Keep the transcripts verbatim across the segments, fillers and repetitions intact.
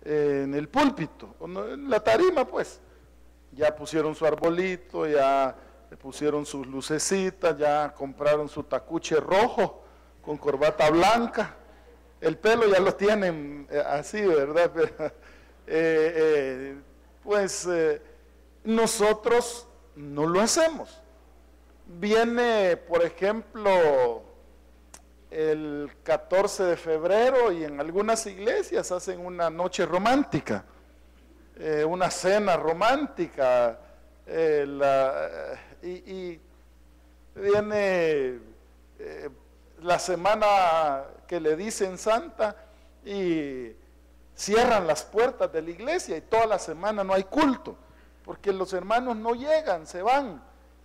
eh, en el púlpito, o no, en la tarima pues. Ya pusieron su arbolito, ya pusieron sus lucecitas, ya compraron su tacuche rojo con corbata blanca. El pelo ya lo tienen eh, así, ¿verdad? Pero, eh, eh, pues eh, nosotros no lo hacemos. Viene, por ejemplo, el catorce de febrero y en algunas iglesias hacen una noche romántica, eh, una cena romántica, eh, la, y, y viene eh, la semana que le dicen santa y cierran las puertas de la iglesia y toda la semana no hay culto, porque los hermanos no llegan, se van.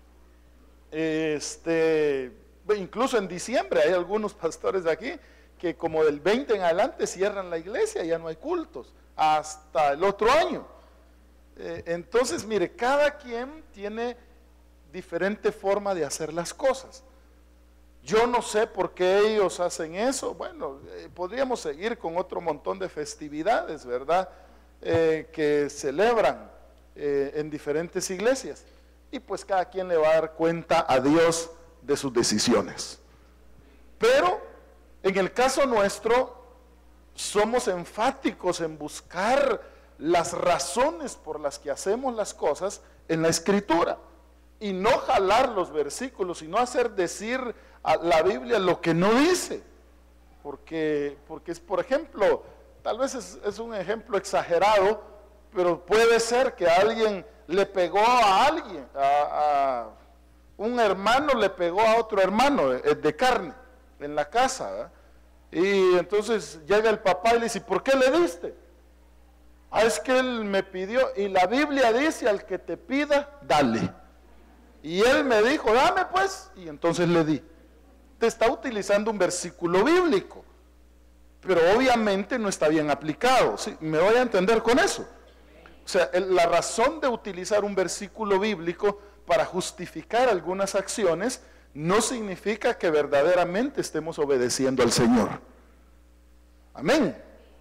Este, incluso en diciembre hay algunos pastores de aquí que como del veinte en adelante cierran la iglesia y ya no hay cultos, hasta el otro año. Eh, entonces, mire, cada quien tiene diferente forma de hacer las cosas. Yo no sé por qué ellos hacen eso. Bueno, eh, podríamos seguir con otro montón de festividades, ¿verdad? Eh, que celebran eh, en diferentes iglesias. Y pues cada quien le va a dar cuenta a Dios de sus decisiones. Pero en el caso nuestro, somos enfáticos en buscar las razones por las que hacemos las cosas en la Escritura. Y no jalar los versículos, y no hacer decir a la Biblia lo que no dice. Porque, porque es, por ejemplo, tal vez es, es un ejemplo exagerado, pero puede ser que alguien le pegó a alguien, a, a un hermano le pegó a otro hermano de, de carne en la casa, ¿verdad? Y entonces llega el papá y le dice, ¿por qué le diste? Ah, es que él me pidió, y la Biblia dice, al que te pida, dale. Y él me dijo, dame pues, y entonces le di. Te está utilizando un versículo bíblico, pero obviamente no está bien aplicado, ¿sí? ¿Me voy a entender con eso? O sea, la razón de utilizar un versículo bíblico para justificar algunas acciones no significa que verdaderamente estemos obedeciendo al Señor. Amén.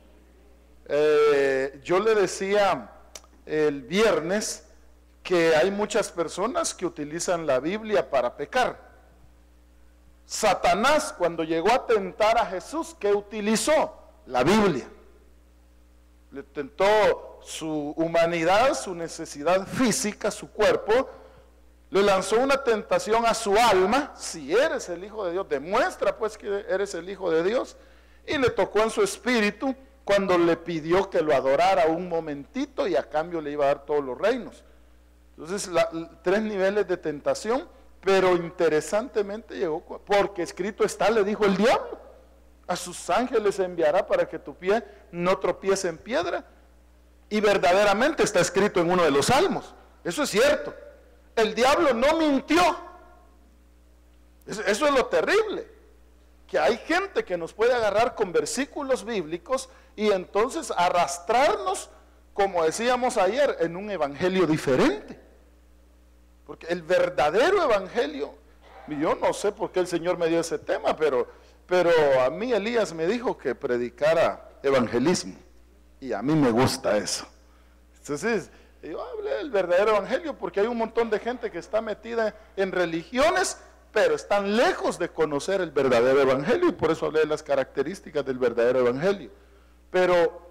Eh, yo le decía el viernes que hay muchas personas que utilizan la Biblia para pecar. Satanás, cuando llegó a tentar a Jesús, ¿qué utilizó? La Biblia. Le tentó su humanidad, su necesidad física, su cuerpo. Le lanzó una tentación a su alma. Si eres el Hijo de Dios, demuestra pues que eres el Hijo de Dios. Y le tocó en su espíritu cuando le pidió que lo adorara un momentito y a cambio le iba a dar todos los reinos. Entonces, la, tres niveles de tentación, pero interesantemente llegó, porque escrito está, le dijo el diablo, a sus ángeles enviará para que tu pie no tropiece en piedra. Y verdaderamente está escrito en uno de los salmos, eso es cierto. El diablo no mintió. Eso, eso es lo terrible, que hay gente que nos puede agarrar con versículos bíblicos y entonces arrastrarnos, como decíamos ayer, en un evangelio diferente. Porque el verdadero evangelio, yo no sé por qué el Señor me dio ese tema, pero, pero a mí Elías me dijo que predicara evangelismo, y a mí me gusta eso. Entonces, yo hablé del verdadero evangelio porque hay un montón de gente que está metida en religiones, pero están lejos de conocer el verdadero evangelio, y por eso hablé de las características del verdadero evangelio. Pero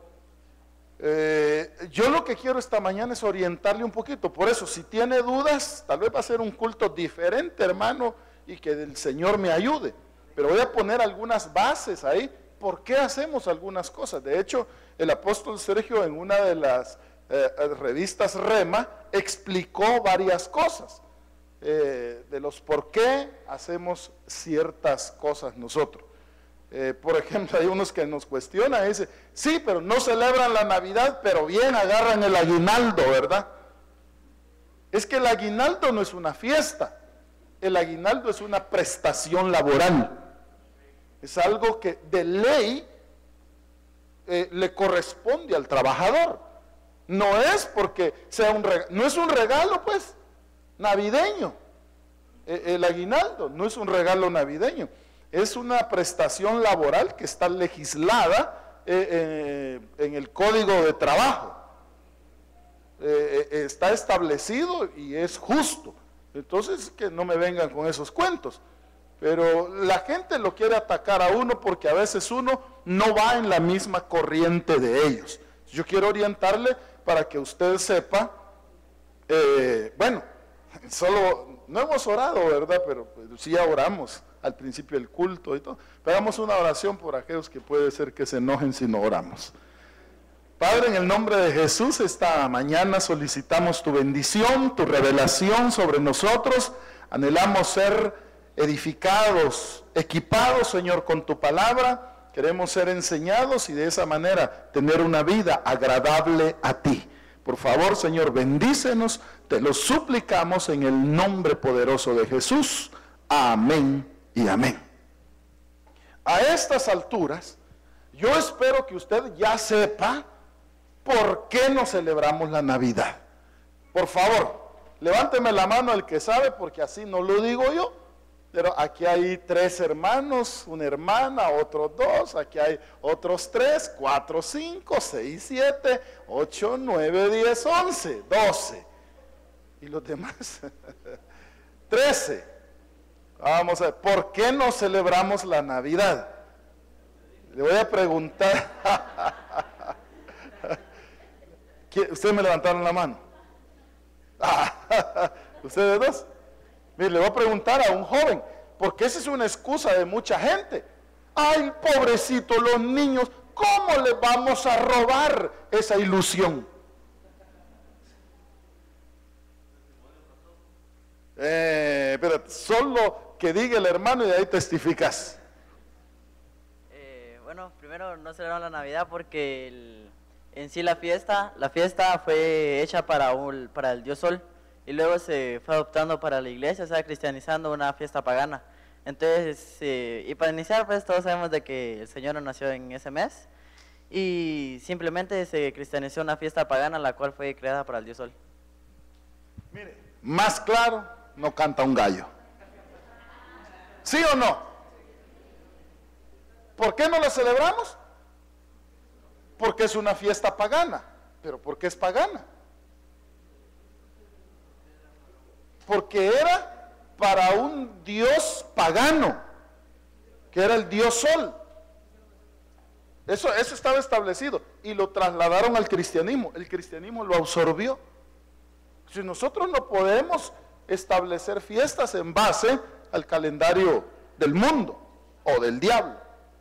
eh, yo lo que quiero esta mañana es orientarle un poquito. Por eso, si tiene dudas, tal vez va a ser un culto diferente, hermano, y que el Señor me ayude. Pero voy a poner algunas bases ahí, por qué hacemos algunas cosas. De hecho, el apóstol Sergio en una de las eh, revistas Rema explicó varias cosas. Eh, de los por qué hacemos ciertas cosas nosotros. Eh, por ejemplo, hay unos que nos cuestionan y dicen, sí, pero no celebran la Navidad, pero bien agarran el aguinaldo, ¿verdad? Es que el aguinaldo no es una fiesta, el aguinaldo es una prestación laboral, es algo que de ley eh, le corresponde al trabajador. No es porque sea un regalo, no es un regalo pues navideño. El aguinaldo no es un regalo navideño, es una prestación laboral que está legislada eh, eh, en en el código de trabajo. Eh, eh, está establecido y es justo. Entonces, que no me vengan con esos cuentos. Pero la gente lo quiere atacar a uno porque a veces uno no va en la misma corriente de ellos. Yo quiero orientarle para que usted sepa, eh, bueno, solo, no hemos orado, ¿verdad? Pero pues, sí ya oramos al principio del culto y todo. Pero hagamos una oración por aquellos que puede ser que se enojen si no oramos. Padre, en el nombre de Jesús, esta mañana solicitamos tu bendición, tu revelación sobre nosotros. Anhelamos ser edificados, equipados, Señor, con tu palabra. Queremos ser enseñados y de esa manera tener una vida agradable a ti. Por favor, Señor, bendícenos, te lo suplicamos en el nombre poderoso de Jesús. Amén y amén. A estas alturas, yo espero que usted ya sepa por qué no celebramos la Navidad. Por favor, levánteme la mano el que sabe, porque así no lo digo yo. Pero aquí hay tres hermanos, una hermana, otros dos, aquí hay otros tres, cuatro, cinco, seis, siete, ocho, nueve, diez, once, doce. ¿Y los demás? trece. Vamos a ver, ¿por qué no celebramos la Navidad? Le voy a preguntar. ¿Ustedes me levantaron la mano? ¿Ustedes dos? Mire, le voy a preguntar a un joven, porque esa es una excusa de mucha gente. Ay, pobrecito, los niños, ¿cómo les vamos a robar esa ilusión? Eh, pero solo que diga el hermano y de ahí testificas. Eh, bueno, primero no celebramos la Navidad porque el, en sí la fiesta, la fiesta fue hecha para, un, para el dios Sol. Y luego se fue adoptando para la iglesia, o sea, cristianizando una fiesta pagana. Entonces, eh, y para iniciar, pues todos sabemos de que el Señor no nació en ese mes. Y simplemente se cristianizó una fiesta pagana, la cual fue creada para el dios Sol. Mire, más claro, no canta un gallo. ¿Sí o no? ¿Por qué no la celebramos? Porque es una fiesta pagana. ¿Pero por qué es pagana? Porque era para un dios pagano, que era el dios Sol. Eso, eso estaba establecido y lo trasladaron al cristianismo. El cristianismo lo absorbió. Si nosotros no podemos establecer fiestas en base al calendario del mundo o del diablo.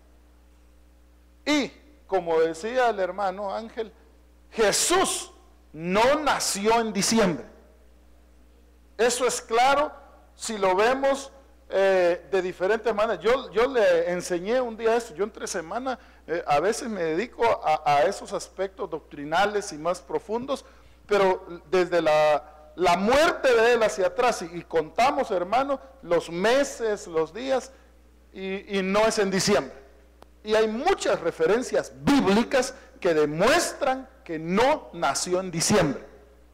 Y como decía el hermano Ángel, Jesús no nació en diciembre. Eso es claro si lo vemos eh, de diferentes maneras. Yo, yo le enseñé un día eso, yo entre semana eh, a veces me dedico a, a esos aspectos doctrinales y más profundos, pero desde la, la muerte de él hacia atrás, y, y contamos, hermano, los meses, los días, y, y no es en diciembre. Y hay muchas referencias bíblicas que demuestran que no nació en diciembre.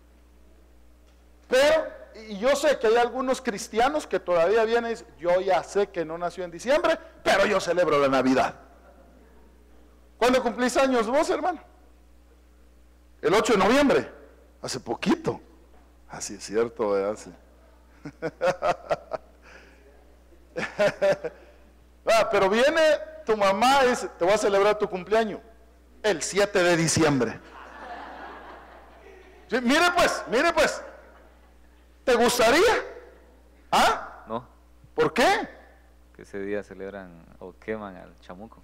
Pero y yo sé que hay algunos cristianos que todavía vienen y dicen, yo ya sé que no nació en diciembre, pero yo celebro la Navidad. ¿Cuándo cumplís años vos, hermano? El ocho de noviembre, hace poquito. Así es cierto, ¿verdad? Sí. ah, pero viene tu mamá y dice, te voy a celebrar tu cumpleaños, el siete de diciembre. Sí, mire pues, mire pues. ¿Te gustaría? ¿Ah? No. ¿Por qué? Que ese día celebran o queman al chamuco.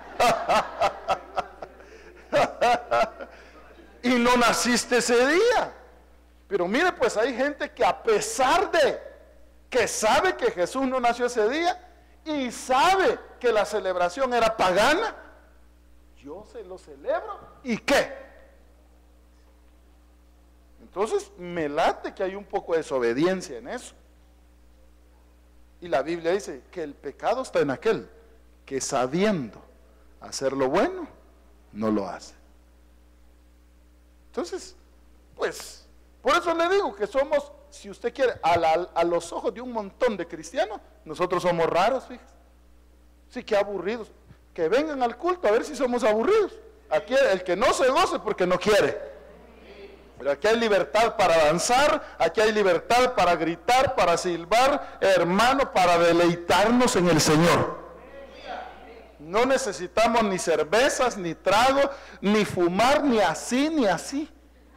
Y no naciste ese día. Pero mire, pues hay gente que a pesar de que sabe que Jesús no nació ese día y sabe que la celebración era pagana, yo se lo celebro. ¿Y qué? Entonces me late que hay un poco de desobediencia en eso. Y la Biblia dice que el pecado está en aquel que sabiendo hacer lo bueno, no lo hace. Entonces, pues, por eso le digo que somos, si usted quiere, a, la, a los ojos de un montón de cristianos, nosotros somos raros, fíjese. Sí, que aburridos. Que vengan al culto a ver si somos aburridos. Aquí el que no se goce porque no quiere. Pero aquí hay libertad para danzar, aquí hay libertad para gritar, para silbar, hermano, para deleitarnos en el Señor. No necesitamos ni cervezas, ni trago, ni fumar, ni así, ni así.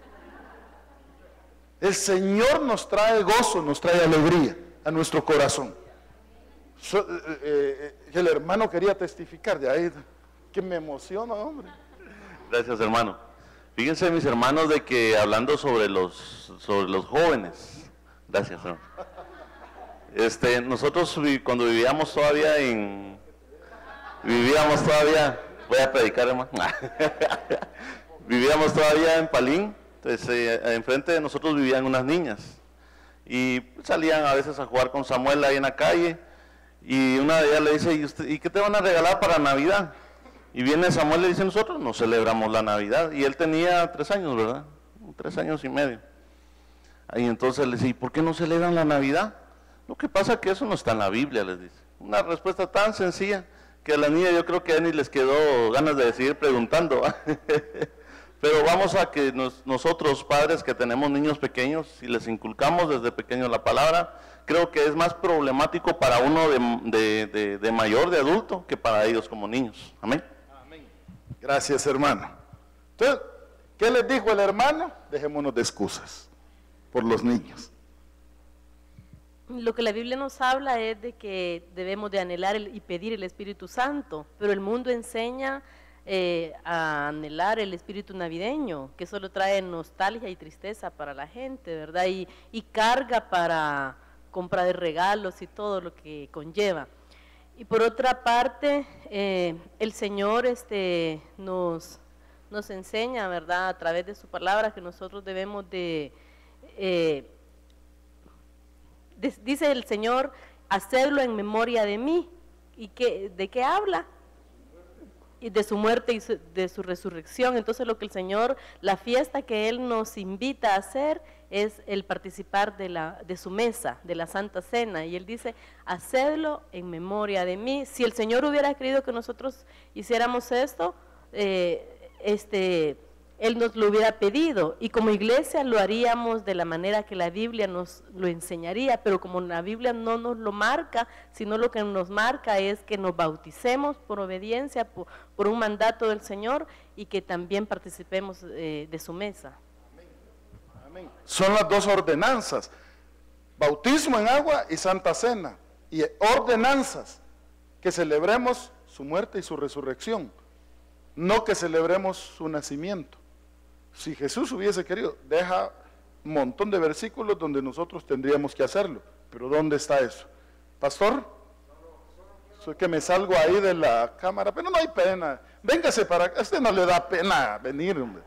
El Señor nos trae gozo, nos trae alegría a nuestro corazón. So, eh, eh, el hermano quería testificar de ahí, que me emociona, hombre. Gracias, hermano. Fíjense, mis hermanos, de que hablando sobre los, sobre los jóvenes, gracias, hermano. Este, nosotros cuando vivíamos todavía en, vivíamos todavía, voy a predicar, hermano, vivíamos todavía en Palín, entonces eh, enfrente de nosotros vivían unas niñas, y salían a veces a jugar con Samuel ahí en la calle, y una de ellas le dice, ¿y, usted, ¿y qué te van a regalar para Navidad? Y viene Samuel y le dice, nosotros no celebramos la Navidad. Y él tenía tres años, ¿verdad? Tres años y medio. Y entonces le dice, ¿y por qué no celebran la Navidad? Lo que pasa es que eso no está en la Biblia, les dice. Una respuesta tan sencilla que a la niña yo creo que ya ni les quedó ganas de seguir preguntando. Pero vamos a que nos, nosotros padres que tenemos niños pequeños, si les inculcamos desde pequeños la palabra, creo que es más problemático para uno de, de, de, de mayor, de adulto, que para ellos como niños. Amén. Gracias, hermano. Entonces, ¿qué les dijo el hermano? Dejémonos de excusas por los niños. Lo que la Biblia nos habla es de que debemos de anhelar el, y pedir el Espíritu Santo, pero el mundo enseña eh, a anhelar el espíritu navideño, que solo trae nostalgia y tristeza para la gente, ¿verdad? Y, y carga para compra de regalos y todo lo que conlleva. Y por otra parte, eh, el Señor este, nos, nos enseña, ¿verdad?, a través de su palabra, que nosotros debemos de, eh, de dice el Señor, hacerlo en memoria de mí. ¿Y qué, de qué habla? Y de su muerte y su, de su resurrección. Entonces lo que el Señor, la fiesta que Él nos invita a hacer es el participar de, la, de su mesa, de la Santa Cena, y Él dice, hacedlo en memoria de mí. Si el Señor hubiera querido que nosotros hiciéramos esto, eh, este, Él nos lo hubiera pedido, y como iglesia lo haríamos de la manera que la Biblia nos lo enseñaría, pero como la Biblia no nos lo marca, sino lo que nos marca es que nos bauticemos por obediencia, por, por un mandato del Señor, y que también participemos eh, de su mesa. Son las dos ordenanzas, bautismo en agua y Santa Cena, y ordenanzas, que celebremos su muerte y su resurrección, no que celebremos su nacimiento. Si Jesús hubiese querido, deja un montón de versículos donde nosotros tendríamos que hacerlo, pero ¿dónde está eso? Pastor, soy que me salgo ahí de la cámara, pero no hay pena, véngase para acá, a usted no le da pena venir, hombre.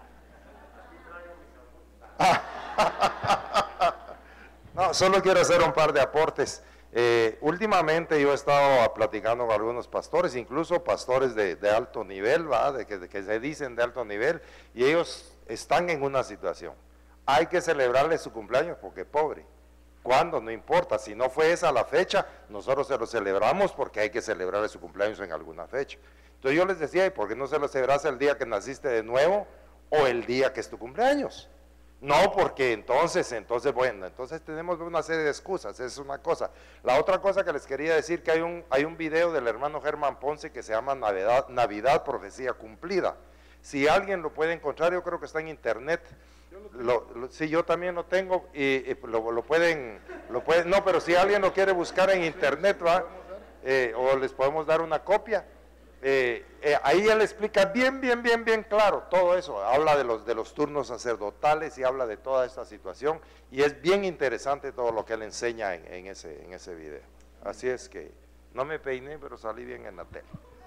No, solo quiero hacer un par de aportes. Eh, últimamente yo he estado platicando con algunos pastores, incluso pastores de, de alto nivel, ¿va? De que, de que se dicen de alto nivel, y ellos están en una situación. Hay que celebrarle su cumpleaños porque pobre. ¿Cuándo? No importa. Si no fue esa la fecha, nosotros se lo celebramos porque hay que celebrarle su cumpleaños en alguna fecha. Entonces yo les decía, ¿y por qué no se lo celebras el día que naciste de nuevo o el día que es tu cumpleaños? No, porque entonces, entonces, bueno, entonces tenemos una serie de excusas, es una cosa. La otra cosa que les quería decir, que hay un, hay un video del hermano Germán Ponce que se llama Navidad, Navidad, Profecía Cumplida. Si alguien lo puede encontrar, yo creo que está en internet. Lo, lo, sí, yo también lo tengo, y, y lo, lo, pueden, lo pueden, no, pero si alguien lo quiere buscar en internet, ¿va? Eh, o les podemos dar una copia. Eh, eh, ahí él explica bien, bien, bien, bien claro todo eso, habla de los, de los turnos sacerdotales y habla de toda esta situación, y es bien interesante todo lo que él enseña en, en, ese, en ese video. Así es que no me peiné, pero salí bien en la tele.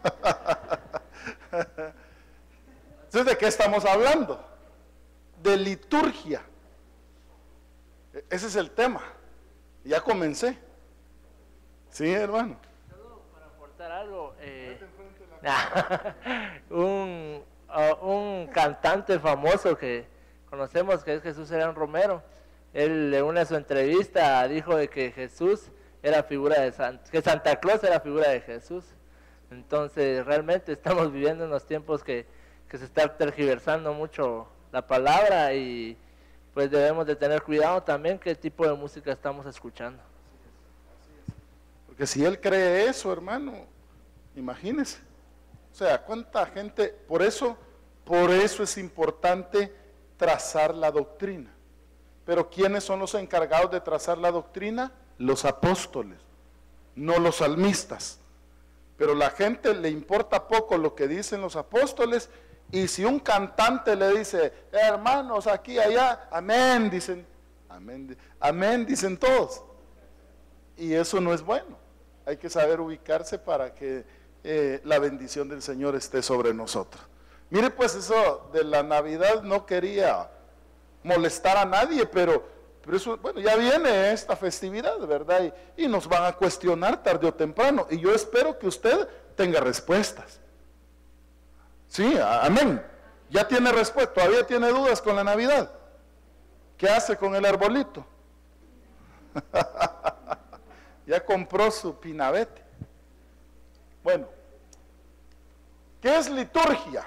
Entonces, ¿de qué estamos hablando? De liturgia. Ese es el tema. Ya comencé. Sí, hermano. Para aportar algo, eh, un, uh, un cantante famoso que conocemos, que es Jesús Serán Romero, él en una de sus entrevistas dijo de que Jesús era figura de Santa, que Santa Claus era figura de Jesús. Entonces realmente estamos viviendo en los tiempos que que se está tergiversando mucho la palabra y pues debemos de tener cuidado también qué tipo de música estamos escuchando. Porque si él cree eso, hermano, imagínese. O sea, cuánta gente, por eso, por eso es importante trazar la doctrina. Pero ¿quiénes son los encargados de trazar la doctrina? Los apóstoles, no los salmistas. Pero la gente le importa poco lo que dicen los apóstoles, y si un cantante le dice, hermanos, aquí, allá, amén, dicen, amén, amén, dicen todos. Y eso no es bueno. Hay que saber ubicarse para que eh, la bendición del Señor esté sobre nosotros. Mire, pues eso de la Navidad no quería molestar a nadie, pero, pero eso, bueno, ya viene esta festividad, ¿verdad? Y, y nos van a cuestionar tarde o temprano, y yo espero que usted tenga respuestas. Sí, amén. Ya tiene respuesta, todavía tiene dudas con la Navidad. ¿Qué hace con el arbolito? Ya compró su pinabete. Bueno, ¿qué es liturgia?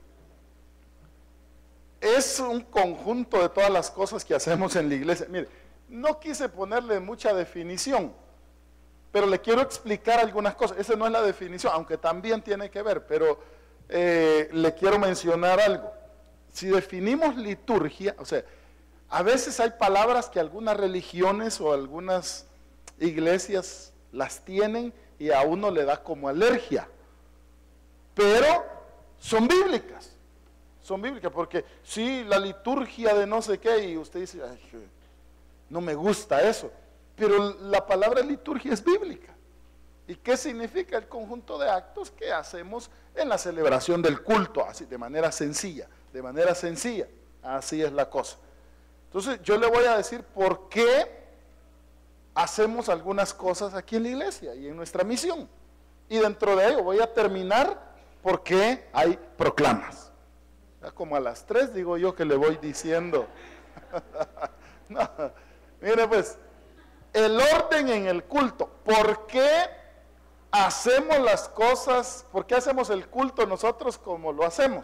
Es un conjunto de todas las cosas que hacemos en la iglesia. Mire, no quise ponerle mucha definición, pero le quiero explicar algunas cosas. Esa no es la definición, aunque también tiene que ver, pero eh, le quiero mencionar algo. Si definimos liturgia, o sea, a veces hay palabras que algunas religiones o algunas iglesias las tienen y a uno le da como alergia, pero son bíblicas. Son bíblicas, porque sí, la liturgia de no sé qué, y usted dice, ay, no me gusta eso, pero la palabra liturgia es bíblica. ¿Y qué significa? El conjunto de actos que hacemos en la celebración del culto, así, de manera sencilla, de manera sencilla, así es la cosa. Entonces yo le voy a decir por qué hacemos algunas cosas aquí en la iglesia y en nuestra misión, y dentro de ello voy a terminar por qué hay proclamas. Como a las tres digo yo que le voy diciendo. No, mire pues, el orden en el culto. ¿Por qué hacemos las cosas? ¿Por qué hacemos el culto nosotros como lo hacemos?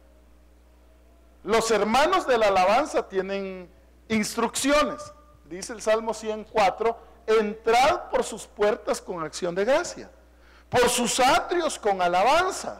Los hermanos de la alabanza tienen instrucciones. Dice el Salmo ciento cuatro, entrad por sus puertas con acción de gracia, por sus atrios con alabanzas.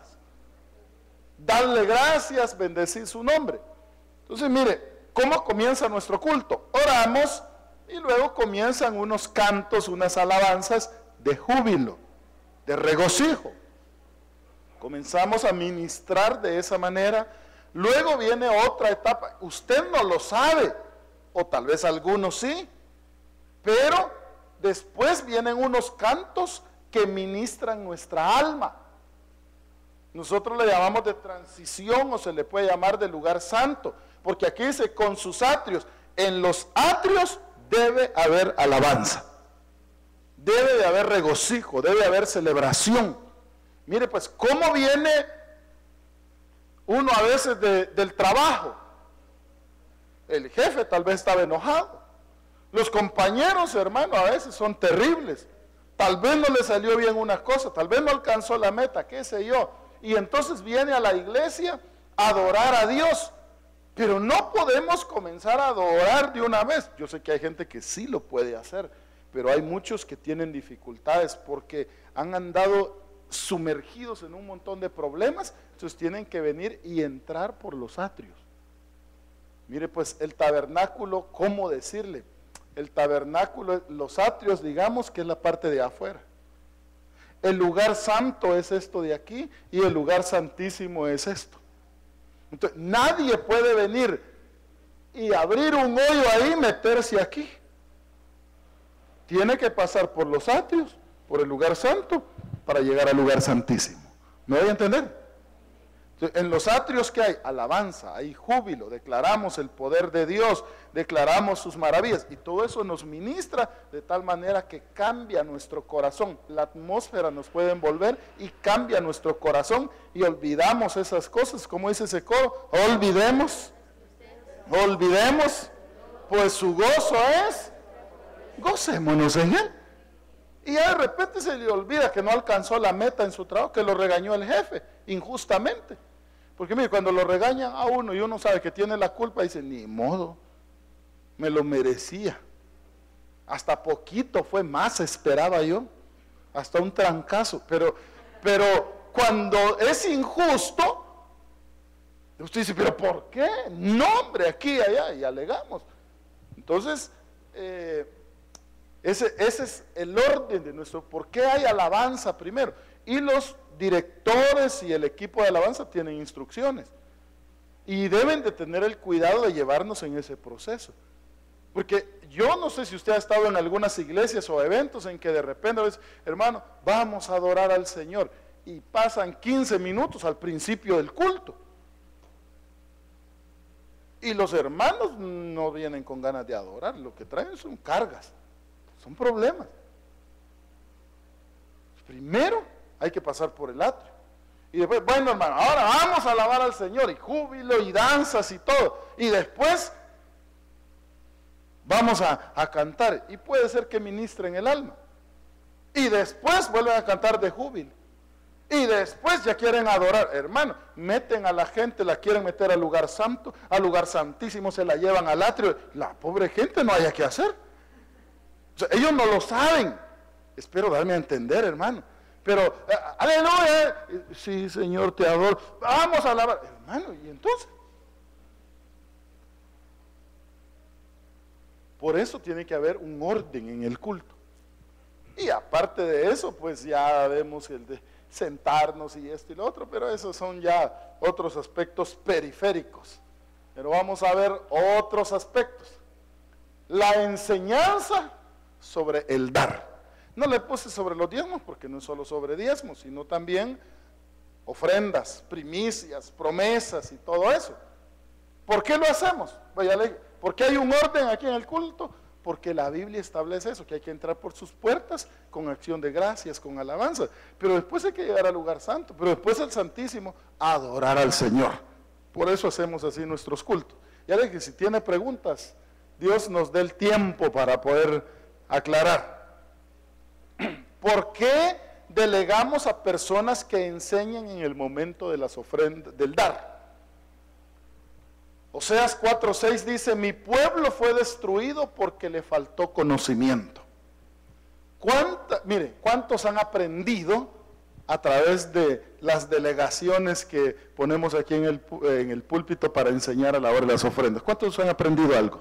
Darle gracias, bendecir su nombre. Entonces mire, ¿cómo comienza nuestro culto? Oramos y luego comienzan unos cantos, unas alabanzas de júbilo, de regocijo. Comenzamos a ministrar de esa manera. Luego viene otra etapa. Usted no lo sabe, o tal vez algunos sí, pero después vienen unos cantos que ministran nuestra alma. Nosotros le llamamos de transición, o se le puede llamar de lugar santo, porque aquí dice con sus atrios. En los atrios debe haber alabanza, debe de haber regocijo, debe haber celebración. Mire pues, ¿cómo viene uno a veces de, del trabajo? El jefe tal vez estaba enojado, los compañeros, hermano, a veces son terribles, tal vez no le salió bien una cosa, tal vez no alcanzó la meta, qué sé yo. Y entonces viene a la iglesia a adorar a Dios, pero no podemos comenzar a adorar de una vez. Yo sé que hay gente que sí lo puede hacer, pero hay muchos que tienen dificultades porque han andado sumergidos en un montón de problemas, entonces tienen que venir y entrar por los atrios. Mire pues, el tabernáculo, ¿cómo decirle? El tabernáculo, los atrios, digamos que es la parte de afuera. El lugar santo es esto de aquí y el lugar santísimo es esto. Entonces, nadie puede venir y abrir un hoyo ahí y meterse aquí. Tiene que pasar por los atrios, por el lugar santo, para llegar al lugar santísimo. ¿Me voy a entender? Entonces, en los atrios que hay alabanza, hay júbilo, declaramos el poder de Dios, declaramos sus maravillas, y todo eso nos ministra de tal manera que cambia nuestro corazón. La atmósfera nos puede envolver y cambia nuestro corazón y olvidamos esas cosas, como dice ese coro, olvidemos, olvidemos, pues su gozo es, gocémonos en él. Y ya de repente se le olvida que no alcanzó la meta en su trabajo, que lo regañó el jefe injustamente. Porque mire, cuando lo regañan a uno y uno sabe que tiene la culpa, dice, ni modo, me lo merecía. Hasta poquito fue más, esperaba yo, hasta un trancazo. Pero, pero cuando es injusto, usted dice, pero ¿por qué? No, hombre, aquí y allá, y alegamos. Entonces, eh, ese, ese es el orden de nuestro, ¿por qué hay alabanza primero? Y los directores y el equipo de alabanza tienen instrucciones. Y deben de tener el cuidado de llevarnos en ese proceso. Porque yo no sé si usted ha estado en algunas iglesias o eventos en que de repente dice, hermano, vamos a adorar al Señor. Y pasan quince minutos al principio del culto. Y los hermanos no vienen con ganas de adorar, lo que traen son cargas, son problemas. Primero hay que pasar por el atrio. Y después, bueno hermano, ahora vamos a alabar al Señor, y júbilo y danzas y todo. Y después vamos a, a cantar, y puede ser que ministren el alma. Y después vuelven a cantar de júbilo. Y después ya quieren adorar, hermano, meten a la gente, la quieren meter al lugar santo, al lugar santísimo, se la llevan al atrio, la pobre gente no haya que hacer. O sea, ellos no lo saben, espero darme a entender, hermano, pero, eh, aleluya, eh, sí Señor te adoro, vamos a alabar, hermano, y entonces, por eso tiene que haber un orden en el culto, y aparte de eso, pues ya vemos el de sentarnos y esto y lo otro, pero esos son ya otros aspectos periféricos. Pero vamos a ver otros aspectos. La enseñanza sobre el dar. No le puse sobre los diezmos porque no es solo sobre diezmos, sino también ofrendas, primicias, promesas y todo eso. ¿Por qué lo hacemos? ¿Por qué hay un orden aquí en el culto? Porque la Biblia establece eso, que hay que entrar por sus puertas con acción de gracias, con alabanza. Pero después hay que llegar al lugar santo, pero después al Santísimo, adorar al Señor. Por eso hacemos así nuestros cultos. Ya ve que si tiene preguntas, Dios nos dé el tiempo para poder aclarar. ¿Por qué delegamos a personas que enseñan en el momento de las ofrendas, del dar? Oseas cuatro seis dice, mi pueblo fue destruido porque le faltó conocimiento. ¿Cuánta, mire, ¿cuántos han aprendido a través de las delegaciones que ponemos aquí en el, en el púlpito para enseñar a la hora de las ofrendas? ¿Cuántos han aprendido algo?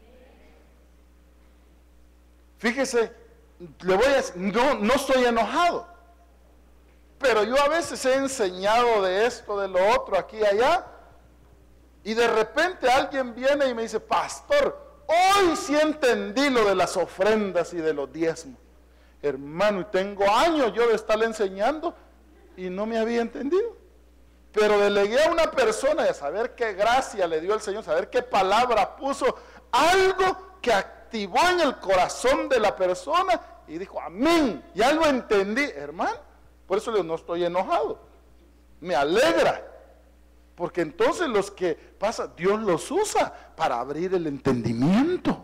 Fíjese, le voy a, no, no estoy enojado, pero yo a veces he enseñado de esto, de lo otro, aquí y allá, y de repente alguien viene y me dice, pastor, hoy sí entendí lo de las ofrendas y de los diezmos. Hermano, y tengo años yo de estarle enseñando y no me había entendido. Pero delegué a una persona de saber qué gracia le dio el Señor, saber qué palabra puso, algo que activó en el corazón de la persona y dijo, amén, ya lo entendí, hermano. Por eso no estoy enojado, me alegra. Porque entonces los que pasa, Dios los usa para abrir el entendimiento.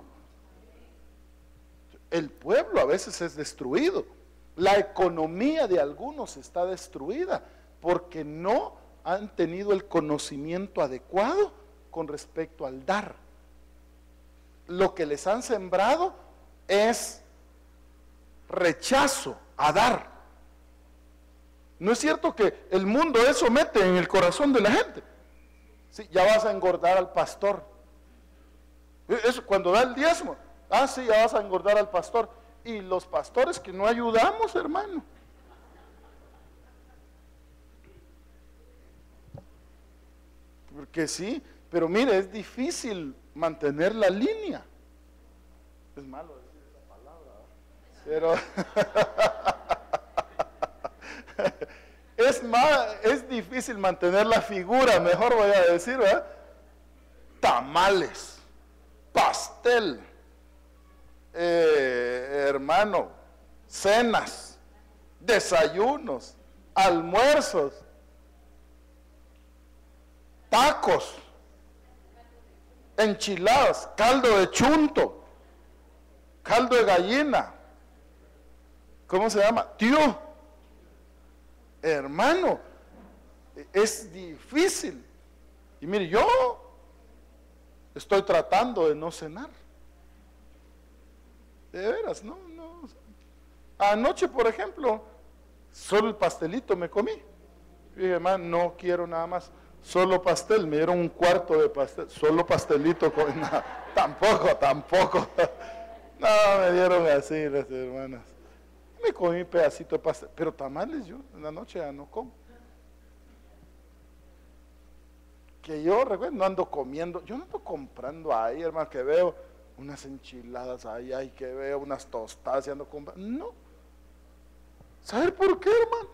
El pueblo a veces es destruido. La economía de algunos está destruida porque no han tenido el conocimiento adecuado con respecto al dar. Lo que les han sembrado es rechazo a dar. ¿No es cierto que el mundo eso mete en el corazón de la gente? Sí, ya vas a engordar al pastor. Eso cuando da el diezmo. Ah, sí, ya vas a engordar al pastor. Y los pastores que no ayudamos, hermano. Porque sí, pero mire, es difícil mantener la línea. Es malo decir esa palabra, pero es más, es difícil mantener la figura, mejor voy a decir, ¿verdad? Tamales, pastel, eh, hermano, cenas, desayunos, almuerzos, tacos, enchiladas, caldo de chunto, caldo de gallina, ¿cómo se llama? Tío, hermano, Es difícil. Y mire, yo estoy tratando de no cenar. De veras, no, no. Anoche, por ejemplo, solo el pastelito me comí. Dije, hermano, no quiero nada más. Solo pastel, me dieron un cuarto de pastel, solo pastelito con nada. Tampoco, tampoco. No, me dieron así las hermanas. Me comí un pedacito de pastel, pero tamales yo en la noche ya no como. Que yo, recuerdo, no ando comiendo, yo no ando comprando ahí, hermano, que veo unas enchiladas ahí, ahí que veo unas tostadas y ando comprando. No. ¿Saber por qué, hermano?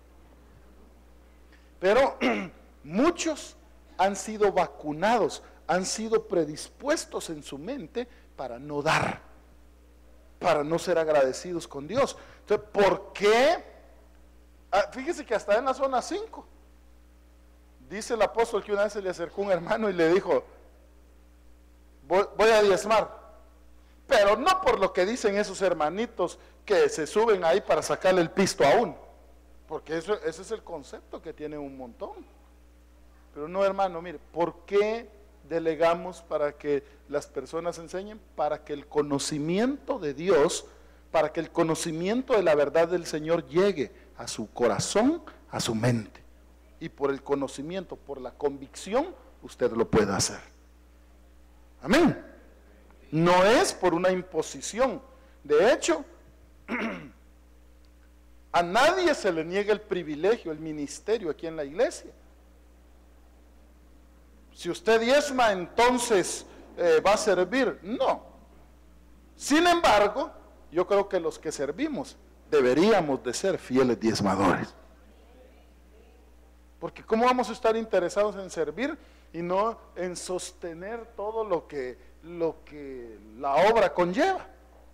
Pero muchos han sido vacunados, han sido predispuestos en su mente para no dar, para no ser agradecidos con Dios. Entonces, ¿por qué? Ah, fíjese que hasta en la zona cinco, dice el apóstol que una vez se le acercó un hermano y le dijo, voy, voy a diezmar, pero no por lo que dicen esos hermanitos que se suben ahí para sacarle el pisto a uno, porque eso, ese es el concepto que tiene un montón. Pero no, hermano, mire, ¿por qué delegamos para que las personas enseñen? Para que el conocimiento de Dios, para que el conocimiento de la verdad del Señor llegue a su corazón, a su mente. Y por el conocimiento, por la convicción, usted lo puede hacer. Amén. No es por una imposición. De hecho, a nadie se le niega el privilegio, el ministerio aquí en la iglesia. Si usted diezma, entonces eh, va a servir. No. Sin embargo, yo creo que los que servimos deberíamos de ser fieles diezmadores. Porque ¿cómo vamos a estar interesados en servir y no en sostener todo lo que, lo que la obra conlleva?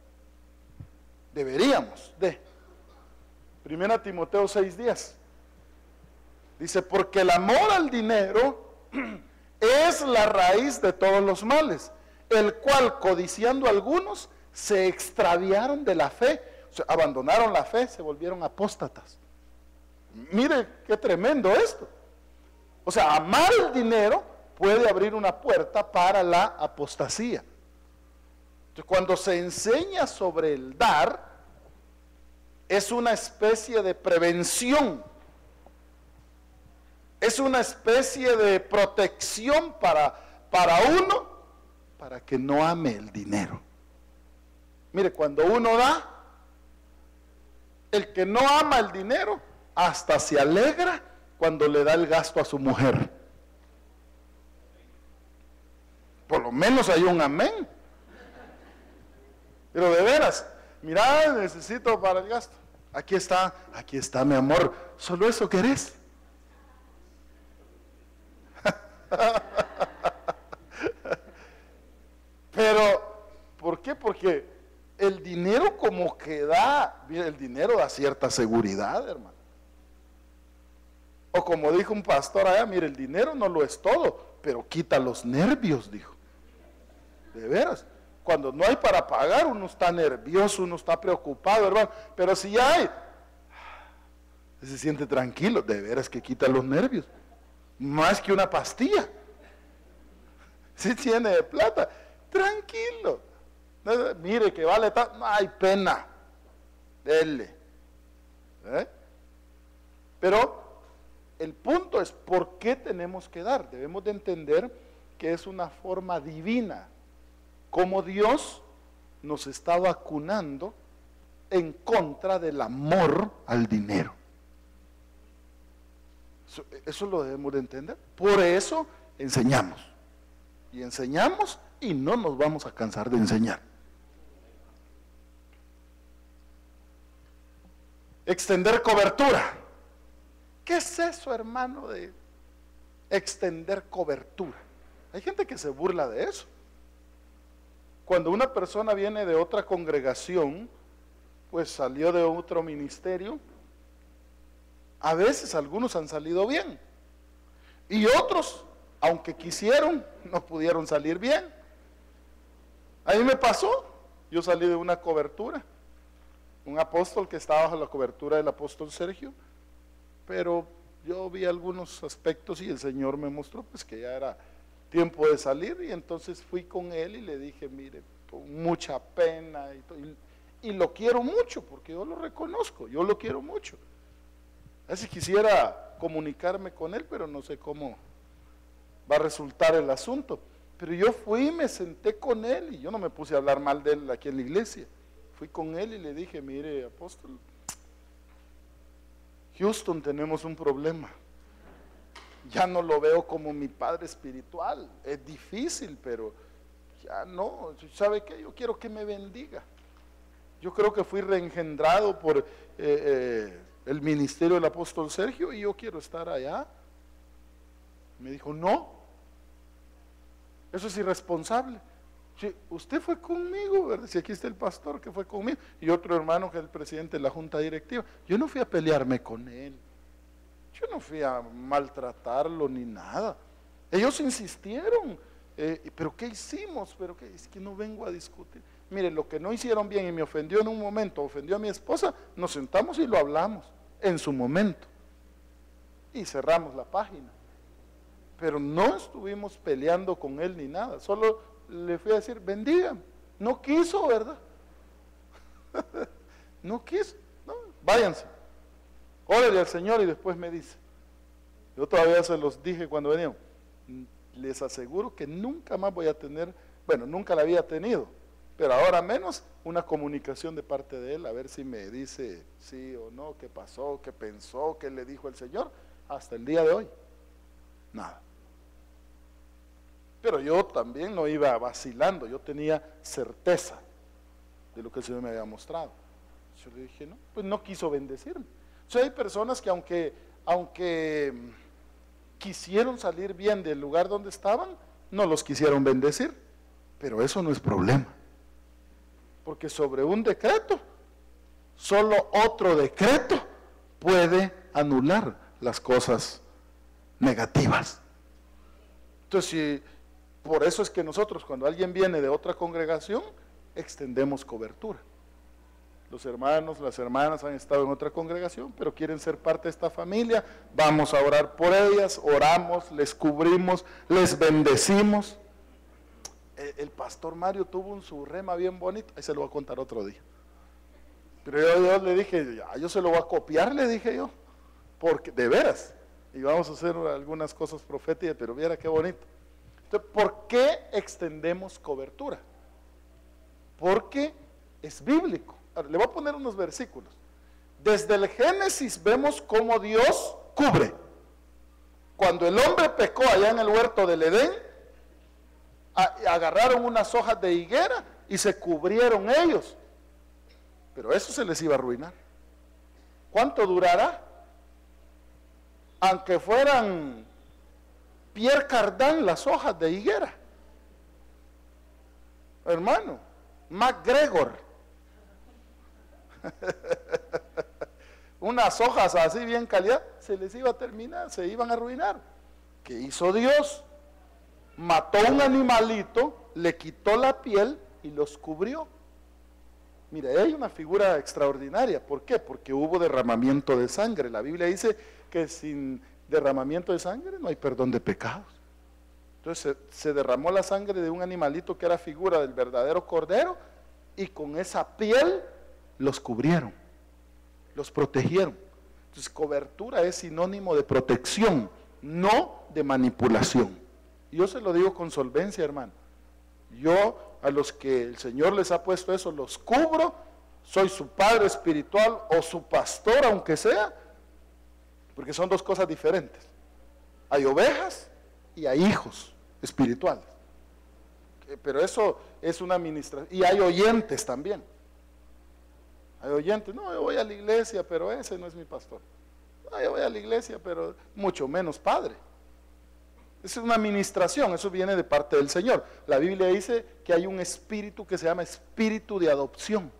Deberíamos de. Primera Timoteo seis diez. Dice, porque el amor al dinero es la raíz de todos los males, el cual codiciando algunos se extraviaron de la fe, o sea, abandonaron la fe, se volvieron apóstatas. Mire qué tremendo esto. O sea, amar el dinero puede abrir una puerta para la apostasía. Entonces, cuando se enseña sobre el dar, es una especie de prevención, es una especie de protección para, para uno, para que no ame el dinero. Mire, cuando uno da, el que no ama el dinero, hasta se alegra cuando le da el gasto a su mujer. Por lo menos hay un amén. Pero de veras, mira, necesito para el gasto. Aquí está, aquí está mi amor. ¿Solo eso querés? Pero, ¿por qué? Porque el dinero como que da, el dinero da cierta seguridad, hermano. O como dijo un pastor allá, mire, el dinero no lo es todo, pero quita los nervios, dijo. De veras, cuando no hay para pagar, uno está nervioso, uno está preocupado, hermano. Pero si ya hay, se siente tranquilo, de veras que quita los nervios. Más que una pastilla. Si tiene de plata, tranquilo. Mire que vale tanto, no hay pena. Dele. ¿Eh? Pero el punto es, ¿por qué tenemos que dar? Debemos de entender que es una forma divina, como Dios nos está vacunando en contra del amor al dinero. Eso, eso lo debemos de entender. Por eso enseñamos. Y enseñamos y no nos vamos a cansar de enseñar. Extender cobertura. ¿Qué es eso, hermano, de extender cobertura? Hay gente que se burla de eso. Cuando una persona viene de otra congregación, pues salió de otro ministerio, a veces algunos han salido bien y otros, aunque quisieron, no pudieron salir bien. A mí me pasó, yo salí de una cobertura, un apóstol que estaba bajo la cobertura del apóstol Sergio, pero yo vi algunos aspectos y el Señor me mostró pues que ya era tiempo de salir, y entonces fui con él y le dije, mire, con mucha pena y, todo, y, y lo quiero mucho, porque yo lo reconozco, yo lo quiero mucho. Así quisiera comunicarme con él, pero no sé cómo va a resultar el asunto. Pero yo fui y me senté con él, y yo no me puse a hablar mal de él aquí en la iglesia. Fui con él y le dije, mire, apóstol, Houston, tenemos un problema. Ya no lo veo como mi padre espiritual. Es difícil, pero ya no. ¿Sabe qué? Yo quiero que me bendiga. Yo creo que fui reengendrado por eh, eh, el ministerio del apóstol Sergio, y yo quiero estar allá. Me dijo, no, eso es irresponsable. Si usted fue conmigo, ¿verdad? Si aquí está el pastor que fue conmigo, y otro hermano que es el presidente de la junta directiva. Yo no fui a pelearme con él, yo no fui a maltratarlo ni nada. Ellos insistieron, eh, pero ¿qué hicimos? Pero ¿qué? Es que no vengo a discutir. Mire, lo que no hicieron bien y me ofendió en un momento, ofendió a mi esposa, nos sentamos y lo hablamos en su momento y cerramos la página. Pero no estuvimos peleando con él ni nada, solo le fui a decir, bendígame. No quiso, ¿verdad? No quiso, no, váyanse, órale al Señor y después me dice. Yo todavía se los dije cuando venían, les aseguro que nunca más voy a tener, bueno, nunca la había tenido, pero ahora menos una comunicación de parte de él, a ver si me dice sí o no, qué pasó, qué pensó, qué le dijo el Señor, hasta el día de hoy, nada. Pero yo también no iba vacilando, yo tenía certeza de lo que el Señor me había mostrado. Yo le dije, no, pues no quiso bendecirme. O sea, hay personas que aunque, aunque quisieron salir bien del lugar donde estaban, no los quisieron bendecir, pero eso no es problema. Porque sobre un decreto, solo otro decreto puede anular las cosas negativas. Entonces, si por eso es que nosotros, cuando alguien viene de otra congregación, extendemos cobertura. Los hermanos, las hermanas han estado en otra congregación, pero quieren ser parte de esta familia, vamos a orar por ellas, oramos, les cubrimos, les bendecimos. El, el pastor Mario tuvo un surrema bien bonito, ahí se lo voy a contar otro día. Pero yo, yo le dije, ya, yo se lo voy a copiar, le dije yo, porque de veras, y vamos a hacer algunas cosas proféticas, pero viera qué bonito. Entonces, ¿por qué extendemos cobertura? Porque es bíblico. Ahora, le voy a poner unos versículos. Desde el Génesis vemos cómo Dios cubre. Cuando el hombre pecó allá en el huerto del Edén, a, agarraron unas hojas de higuera y se cubrieron ellos. Pero eso se les iba a arruinar. ¿Cuánto durará? Aunque fueran Pierre Cardin las hojas de higuera, hermano, MacGregor, unas hojas así bien calidad, se les iba a terminar, se iban a arruinar. ¿Qué hizo Dios? Mató un animalito, le quitó la piel y los cubrió. Mira, hay una figura extraordinaria. ¿Por qué? Porque hubo derramamiento de sangre. La Biblia dice que sin derramamiento de sangre no hay perdón de pecados. Entonces se, se derramó la sangre de un animalito que era figura del verdadero cordero, y con esa piel los cubrieron, los protegieron. Entonces cobertura es sinónimo de protección, no de manipulación. Y yo se lo digo con solvencia, hermano. Yo a los que el Señor les ha puesto eso los cubro, soy su padre espiritual o su pastor, aunque sea, porque son dos cosas diferentes. Hay ovejas y hay hijos espirituales. Pero eso es una administración. Y hay oyentes también. Hay oyentes, no, yo voy a la iglesia, pero ese no es mi pastor. No, yo voy a la iglesia, pero mucho menos padre. Es una administración, eso viene de parte del Señor. La Biblia dice que hay un espíritu que se llama espíritu de adopción,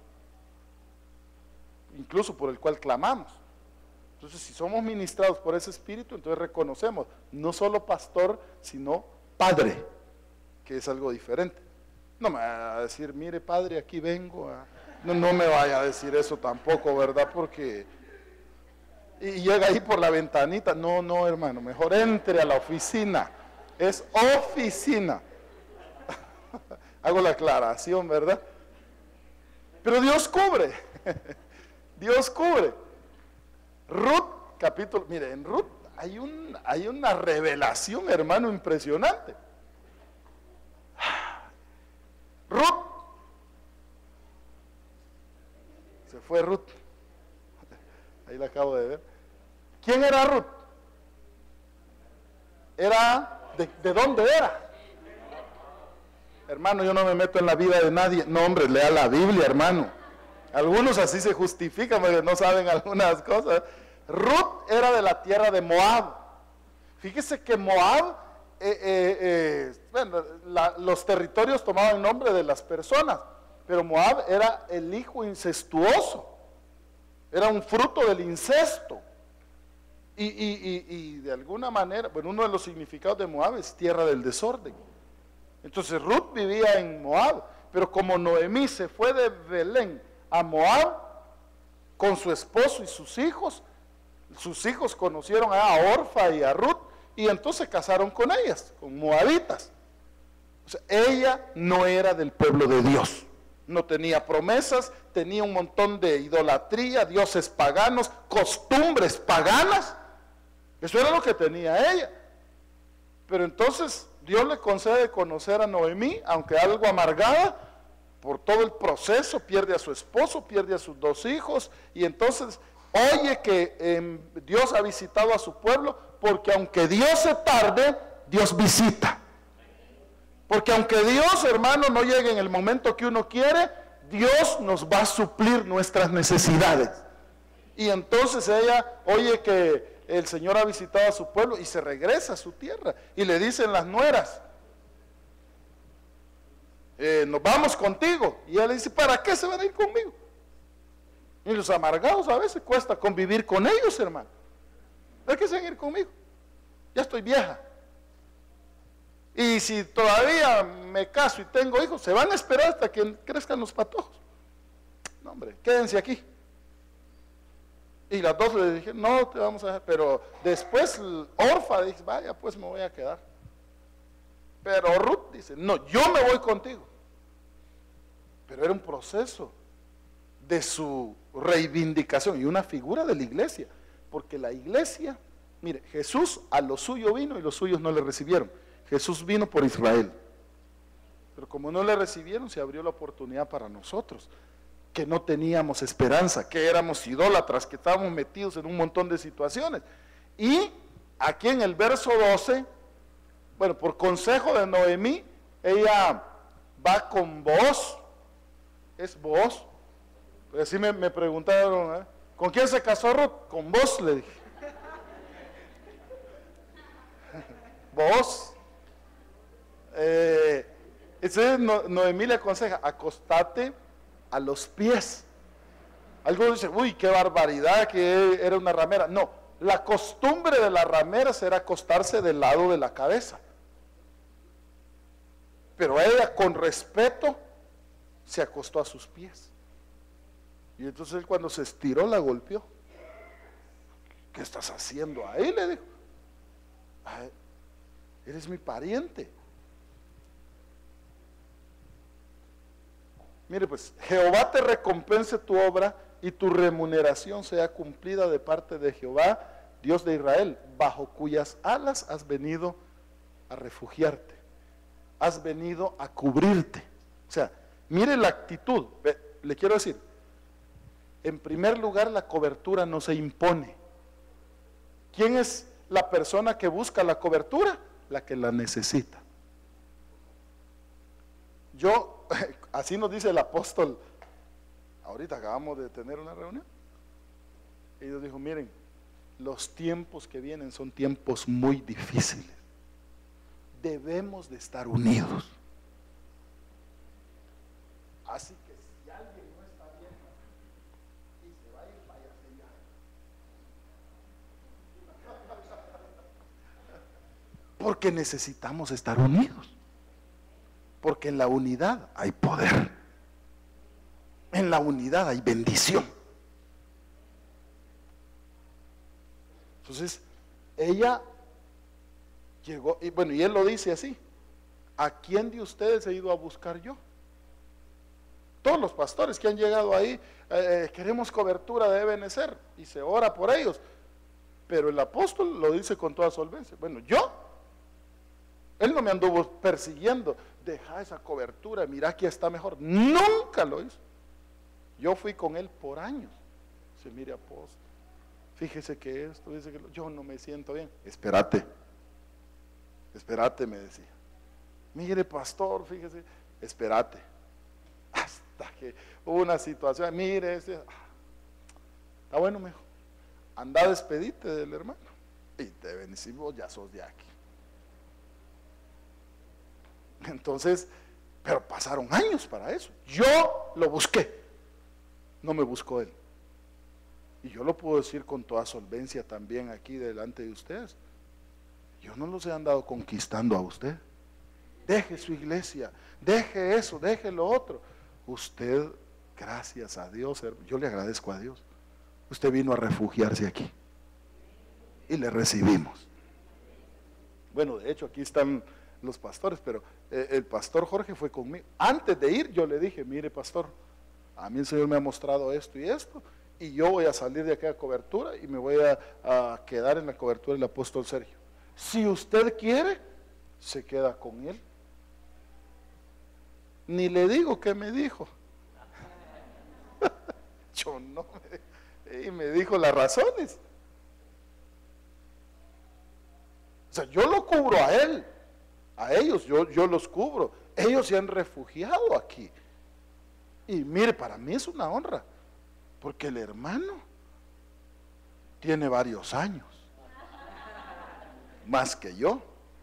incluso por el cual clamamos. Entonces, si somos ministrados por ese espíritu, entonces reconocemos no solo pastor, sino padre, que es algo diferente. No me vaya a decir, mire padre, aquí vengo a... No, no me vaya a decir eso tampoco, ¿verdad? Porque y llega ahí por la ventanita. No, no, hermano, mejor entre a la oficina. Es oficina. Hago la aclaración, ¿verdad? Pero Dios cubre. Dios cubre. Ruth, capítulo, mire, en Ruth hay, un, hay una revelación, hermano, impresionante. Ruth. Se fue Ruth. Ahí la acabo de ver. ¿Quién era Ruth? Era, ¿de, de dónde era? Hermano, yo no me meto en la vida de nadie. No, hombre, lea la Biblia, hermano. Algunos así se justifican porque no saben algunas cosas. Ruth era de la tierra de Moab. Fíjese que Moab, eh, eh, eh, bueno, la, los territorios tomaban nombre de las personas, pero Moab era el hijo incestuoso. Era un fruto del incesto. Y, y, y, y de alguna manera, bueno, uno de los significados de Moab es tierra del desorden. Entonces Ruth vivía en Moab, pero como Noemí se fue de Belén a Moab con su esposo y sus hijos, sus hijos conocieron a Orfa y a Ruth y entonces se casaron con ellas, con moabitas. O sea, ella no era del pueblo de Dios, no tenía promesas, tenía un montón de idolatría, dioses paganos, costumbres paganas. Eso era lo que tenía ella. Pero entonces Dios le concede conocer a Noemí, aunque algo amargada, por todo el proceso, pierde a su esposo, pierde a sus dos hijos, y entonces oye que eh, Dios ha visitado a su pueblo, porque aunque Dios se tarde, Dios visita. Porque aunque Dios, hermano, no llegue en el momento que uno quiere, Dios nos va a suplir nuestras necesidades. Y entonces ella oye que el Señor ha visitado a su pueblo y se regresa a su tierra. Y le dicen las nueras, eh, nos vamos contigo. Y ella le dice, ¿para qué se van a ir conmigo? Y los amargados a veces cuesta convivir con ellos, hermano. ¿Para qué se van a ir conmigo? Ya estoy vieja. Y si todavía me caso y tengo hijos, se van a esperar hasta que crezcan los patojos. No, hombre, quédense aquí. Y las dos le dijeron, no, te vamos a dejar. Pero después Orfa dice, vaya, pues me voy a quedar. Pero Ruth dice, no, yo me voy contigo. Pero era un proceso de su reivindicación y una figura de la iglesia. Porque la iglesia, mire, Jesús a lo suyo vino y los suyos no le recibieron. Jesús vino por Israel. Pero como no le recibieron, se abrió la oportunidad para nosotros, que no teníamos esperanza, que éramos idólatras, que estábamos metidos en un montón de situaciones. Y aquí en el verso doce, bueno, por consejo de Noemí, ella va con Booz, es Booz, pues así me, me preguntaron, ¿eh? ¿Con quién se casó Ruth? Con Booz, le dije. Booz. Eh, entonces no, Noemí le aconseja, acostate a los pies. Algunos dicen, uy, qué barbaridad, que era una ramera. No, la costumbre de las rameras era acostarse del lado de la cabeza. Pero ella con respeto se acostó a sus pies. Y entonces él cuando se estiró la golpeó. ¿Qué estás haciendo ahí? Le dijo. Ay, eres mi pariente. Mire pues, Jehová te recompense tu obra y tu remuneración sea cumplida de parte de Jehová, Dios de Israel, bajo cuyas alas has venido a refugiarte, has venido a cubrirte. O sea, mire la actitud, le quiero decir, en primer lugar la cobertura no se impone. ¿Quién es la persona que busca la cobertura? La que la necesita. Yo, así nos dice el apóstol, ahorita acabamos de tener una reunión, y Dios dijo, miren, los tiempos que vienen son tiempos muy difíciles, debemos de estar unidos. Así que si alguien no está bien y se va a ir, váyase ya. Porque necesitamos estar unidos. Porque en la unidad hay poder. En la unidad hay bendición. Entonces, ella llegó, y bueno, y él lo dice así: ¿a quién de ustedes he ido a buscar yo? Todos los pastores que han llegado ahí, eh, queremos cobertura de Ebenezer, y se ora por ellos, pero el apóstol lo dice con toda solvencia: bueno, yo, él no me anduvo persiguiendo, deja esa cobertura, mira que está mejor, nunca lo hizo. Yo fui con él por años. Dice: mire, apóstol, fíjese que esto, dice que lo, yo no me siento bien. Espérate, espérate, me decía. Mire, pastor, fíjese, espérate. Hasta que hubo una situación, mire, ese, ah, está bueno, mejor anda, despedite del hermano y te bendecimos, ya sos de aquí. Entonces, pero pasaron años para eso. Yo lo busqué, no me buscó él. Y yo lo puedo decir con toda solvencia también aquí delante de ustedes: yo no los he andado conquistando a usted. Deje su iglesia, deje eso, deje lo otro. Usted, gracias a Dios, yo le agradezco a Dios, usted vino a refugiarse aquí y le recibimos. Bueno, de hecho aquí están los pastores, pero eh, el pastor Jorge fue conmigo. Antes de ir yo le dije: mire, pastor, a mí el Señor me ha mostrado esto y esto, y yo voy a salir de aquella cobertura y me voy a, a quedar en la cobertura del apóstol Sergio. Si usted quiere, se queda con él. Ni le digo qué me dijo. Yo no me, y me dijo las razones. O sea, yo lo cubro a él, a ellos, yo, yo los cubro. Ellos se han refugiado aquí. Y mire, para mí es una honra, porque el hermano tiene varios años, más que yo.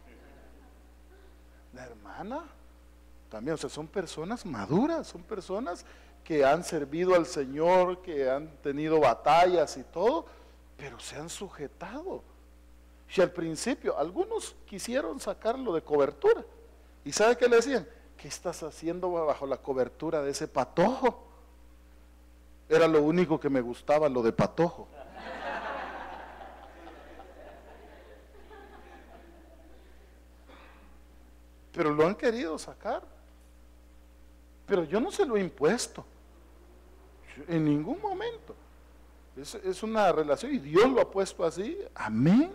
La hermana también, o sea, son personas maduras, son personas que han servido al Señor, que han tenido batallas y todo, pero se han sujetado. Si al principio algunos quisieron sacarlo de cobertura, ¿y sabe qué le decían? ¿Qué estás haciendo bajo la cobertura de ese patojo? Era lo único que me gustaba, lo de patojo. Pero lo han querido sacar. Pero yo no se lo he impuesto en ningún momento. Es, es una relación y Dios lo ha puesto así. Amén.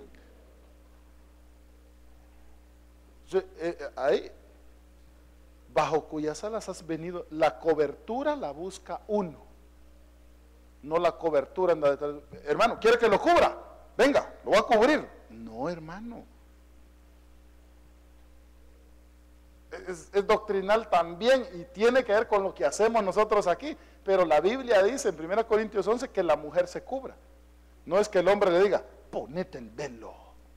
O sea, eh, ahí, bajo cuyas alas has venido, la cobertura la busca uno, no la cobertura anda detrás. Hermano, ¿quiere que lo cubra? Venga, lo voy a cubrir. No, hermano. Es, es doctrinal también y tiene que ver con lo que hacemos nosotros aquí, pero la Biblia dice en primera Corintios once que la mujer se cubra. No es que el hombre le diga: ponete el velo.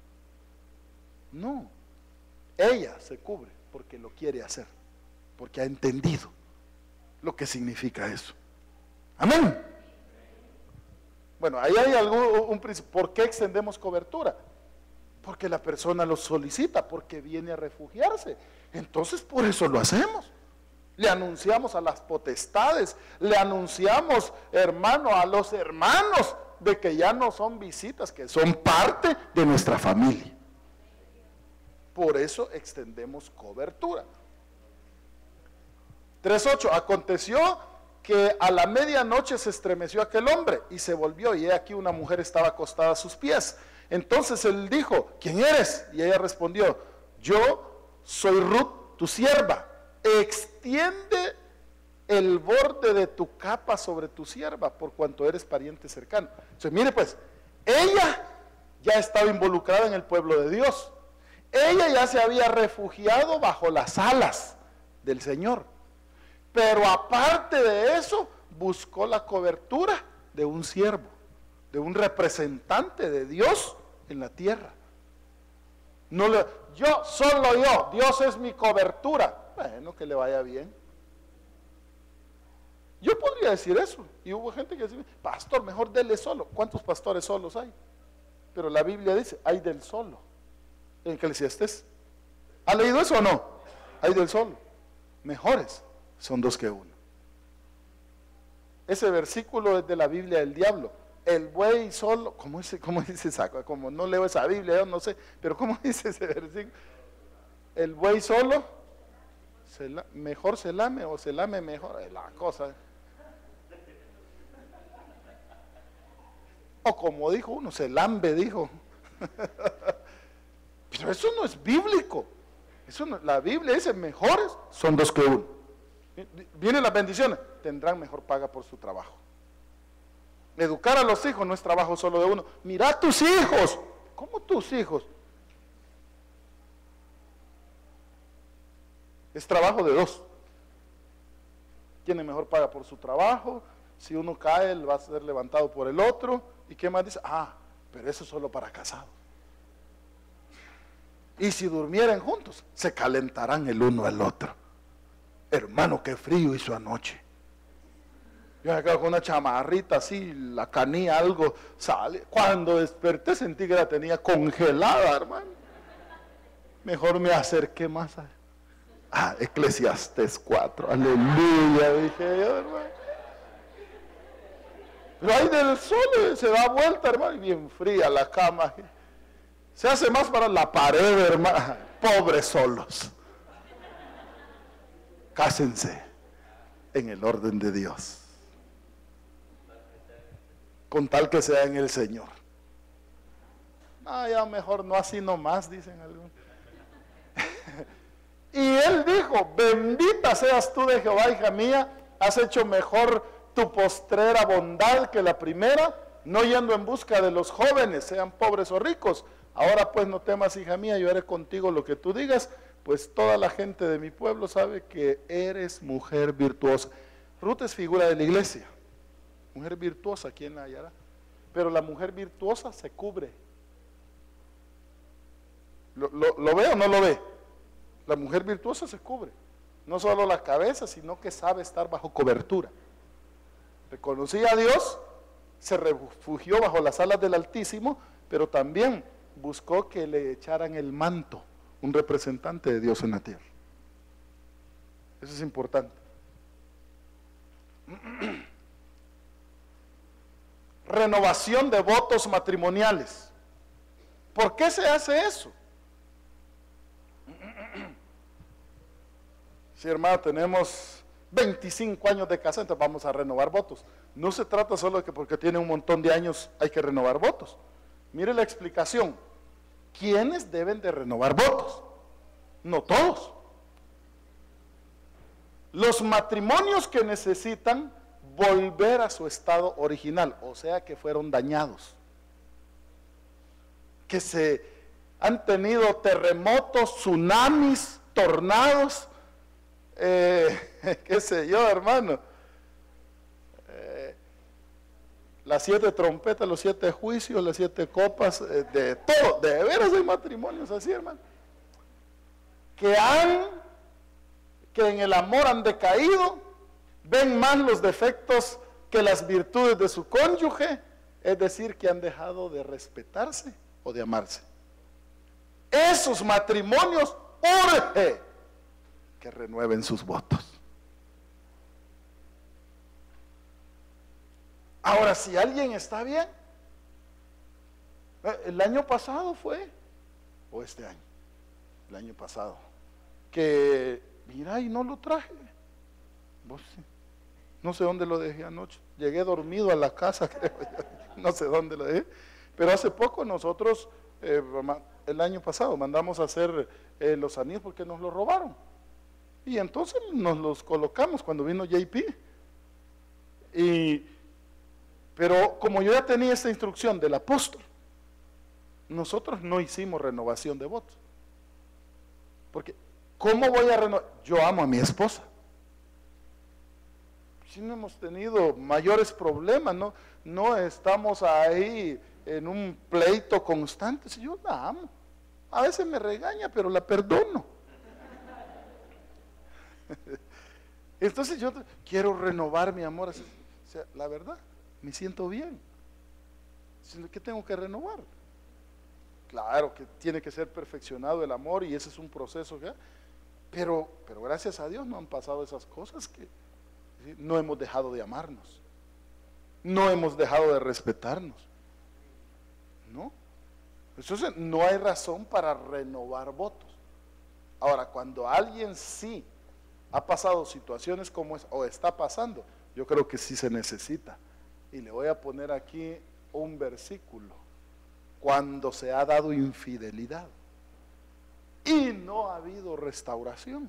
No, ella se cubre porque lo quiere hacer, porque ha entendido lo que significa eso. Amén. Bueno, ahí hay algún un principio. ¿Por qué extendemos cobertura? Porque la persona lo solicita, porque viene a refugiarse. Entonces por eso lo hacemos. Le anunciamos a las potestades, le anunciamos, hermano, a los hermanos, de que ya no son visitas, que son parte de nuestra familia. Por eso extendemos cobertura. tres ocho. Aconteció que a la medianoche se estremeció aquel hombre y se volvió, y he aquí una mujer estaba acostada a sus pies. Entonces él dijo: ¿quién eres? Y ella respondió: yo soy Ruth, tu sierva. Extiende el borde de tu capa sobre tu sierva, por cuanto eres pariente cercano. Entonces, mire pues, ella ya estaba involucrada en el pueblo de Dios. Ella ya se había refugiado bajo las alas del Señor. Pero aparte de eso, buscó la cobertura de un siervo, de un representante de Dios en la tierra. No le, yo, solo yo, Dios es mi cobertura. Bueno, que le vaya bien. Yo podría decir eso. Y hubo gente que decía: pastor, mejor dele solo. ¿Cuántos pastores solos hay? Pero la Biblia dice: hay del solo. En Eclesiastés. ¿Ha leído eso o no? Hay del solo. Mejores son dos que uno. Ese versículo es de la Biblia del diablo. el buey solo, ¿cómo dice, cómo dice esa? Como no leo esa Biblia, yo no sé, pero ¿cómo dice ese versículo? El buey solo, se la, mejor se lame o se lame mejor, es la cosa. O como dijo uno, se lambe, dijo. Pero eso no es bíblico. Eso no, la Biblia dice, mejores son dos que uno. Vienen las bendiciones, tendrán mejor paga por su trabajo. Educar a los hijos no es trabajo solo de uno. Mira a tus hijos. ¿Cómo tus hijos? Es trabajo de dos. Tiene mejor paga por su trabajo. Si uno cae, él va a ser levantado por el otro. ¿Y qué más dice? Ah, pero eso es solo para casados. Y si durmieran juntos, se calentarán el uno al otro. Hermano, qué frío hizo anoche. Yo me quedo con una chamarrita así, la canilla, algo sale. Cuando desperté sentí que la tenía congelada, hermano. Mejor me acerqué más a... Ah, Eclesiastés cuatro, aleluya, dije yo, hermano. Pero ahí del sol se da vuelta, hermano, y bien fría la cama. Se hace más para la pared, hermano. Pobres solos. Cásense en el orden de Dios, con tal que sea en el Señor. Ah, ya mejor no así nomás, dicen algunos. Y él dijo, bendita seas tú de Jehová, hija mía, has hecho mejor tu postrera bondad que la primera, no yendo en busca de los jóvenes, sean pobres o ricos. Ahora pues no temas, hija mía, yo haré contigo lo que tú digas, pues toda la gente de mi pueblo sabe que eres mujer virtuosa. Ruth es figura de la iglesia, mujer virtuosa, ¿quién la hallará? Pero la mujer virtuosa se cubre. ¿Lo, lo, ¿Lo ve o no lo ve? La mujer virtuosa se cubre, no solo la cabeza, sino que sabe estar bajo cobertura. Reconocía a Dios, se refugió bajo las alas del Altísimo, pero también buscó que le echaran el manto, un representante de Dios en la tierra. Eso es importante. Renovación de votos matrimoniales. ¿Por qué se hace eso? Sí, hermano, tenemos veinticinco años de casa, entonces vamos a renovar votos. No se trata solo de que porque tiene un montón de años hay que renovar votos. Mire la explicación. ¿Quiénes deben de renovar votos? No todos. Los matrimonios que necesitan volver a su estado original, o sea que fueron dañados, que se han tenido terremotos, tsunamis, tornados, eh, qué sé yo, hermano, eh, las siete trompetas, los siete juicios, las siete copas, eh, de todo, de veras hay matrimonios así, hermano, que han, que en el amor han decaído, ven más los defectos que las virtudes de su cónyuge, es decir, que han dejado de respetarse o de amarse. Esos matrimonios urge que renueven sus votos. Ahora, si alguien está bien, el año pasado fue, o este año, el año pasado, que mira y no lo traje. Vos, no sé dónde lo dejé anoche, llegué dormido a la casa, creo, no sé dónde lo dejé, pero hace poco nosotros, eh, el año pasado, mandamos a hacer eh, los anillos porque nos los robaron. Y entonces nos los colocamos cuando vino J P. Y, pero como yo ya tenía esta instrucción del apóstol, nosotros no hicimos renovación de votos. Porque, ¿cómo voy a renovar? Yo amo a mi esposa. Si no hemos tenido mayores problemas, no, no estamos ahí en un pleito constante. Si yo la amo, a veces me regaña, pero la perdono. Entonces yo quiero renovar mi amor. O sea, la verdad, me siento bien. ¿Qué tengo que renovar? Claro que tiene que ser perfeccionado el amor y ese es un proceso, ¿ya? Pero, pero gracias a Dios no han pasado esas cosas que ¿sí? No hemos dejado de amarnos. no hemos dejado de respetarnos. ¿No? Entonces no hay razón para renovar votos. Ahora, cuando alguien sí ha pasado situaciones como esa, o está pasando, yo creo que sí se necesita. Y le voy a poner aquí un versículo. Cuando se ha dado infidelidad y no ha habido restauración.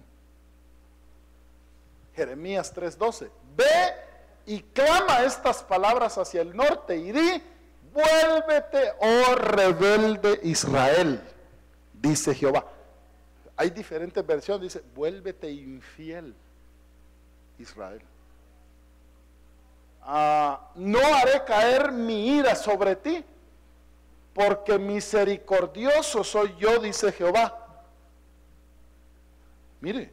Jeremías tres doce. Ve y clama estas palabras hacia el norte y di: vuélvete, oh rebelde Israel, dice Jehová. Hay diferentes versiones, dice: vuélvete infiel, Israel. Ah, no haré caer mi ira sobre ti, porque misericordioso soy yo, dice Jehová. Mire,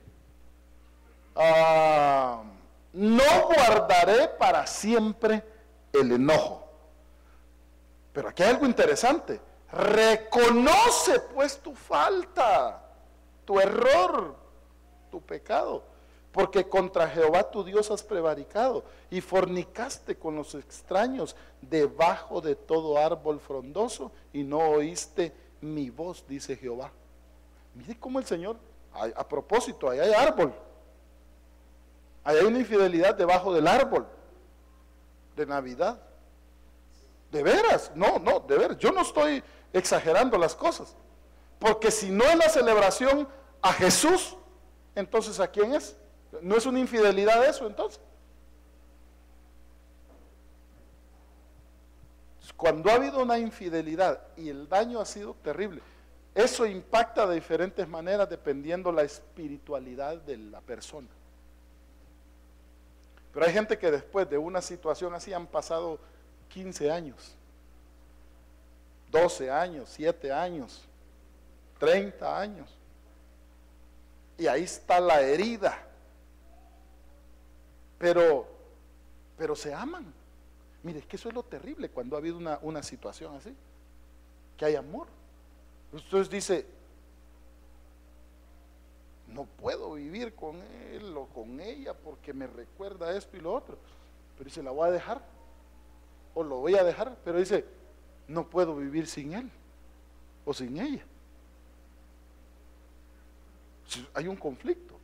ah, no guardaré para siempre el enojo. Pero aquí hay algo interesante. Reconoce pues tu falta, tu error, tu pecado, porque contra Jehová tu Dios has prevaricado y fornicaste con los extraños debajo de todo árbol frondoso y no oíste mi voz, dice Jehová. Mire cómo el Señor, a, a propósito, ahí hay árbol, ahí hay una infidelidad debajo del árbol de Navidad. De veras, no, no, de veras, yo no estoy exagerando las cosas, porque si no es la celebración a Jesús, entonces ¿a quién es? ¿No es una infidelidad eso entonces? Cuando ha habido una infidelidad y el daño ha sido terrible, eso impacta de diferentes maneras dependiendo la espiritualidad de la persona. Pero hay gente que después de una situación así han pasado quince años, doce años, siete años, treinta años. Y ahí está la herida. Pero, pero se aman. Mire, es que eso es lo terrible cuando ha habido una, una situación así, que hay amor. Entonces dice: no puedo vivir con él o con ella porque me recuerda esto y lo otro. Pero dice: la voy a dejar o lo voy a dejar. Pero dice: no puedo vivir sin él o sin ella. Hay un conflicto.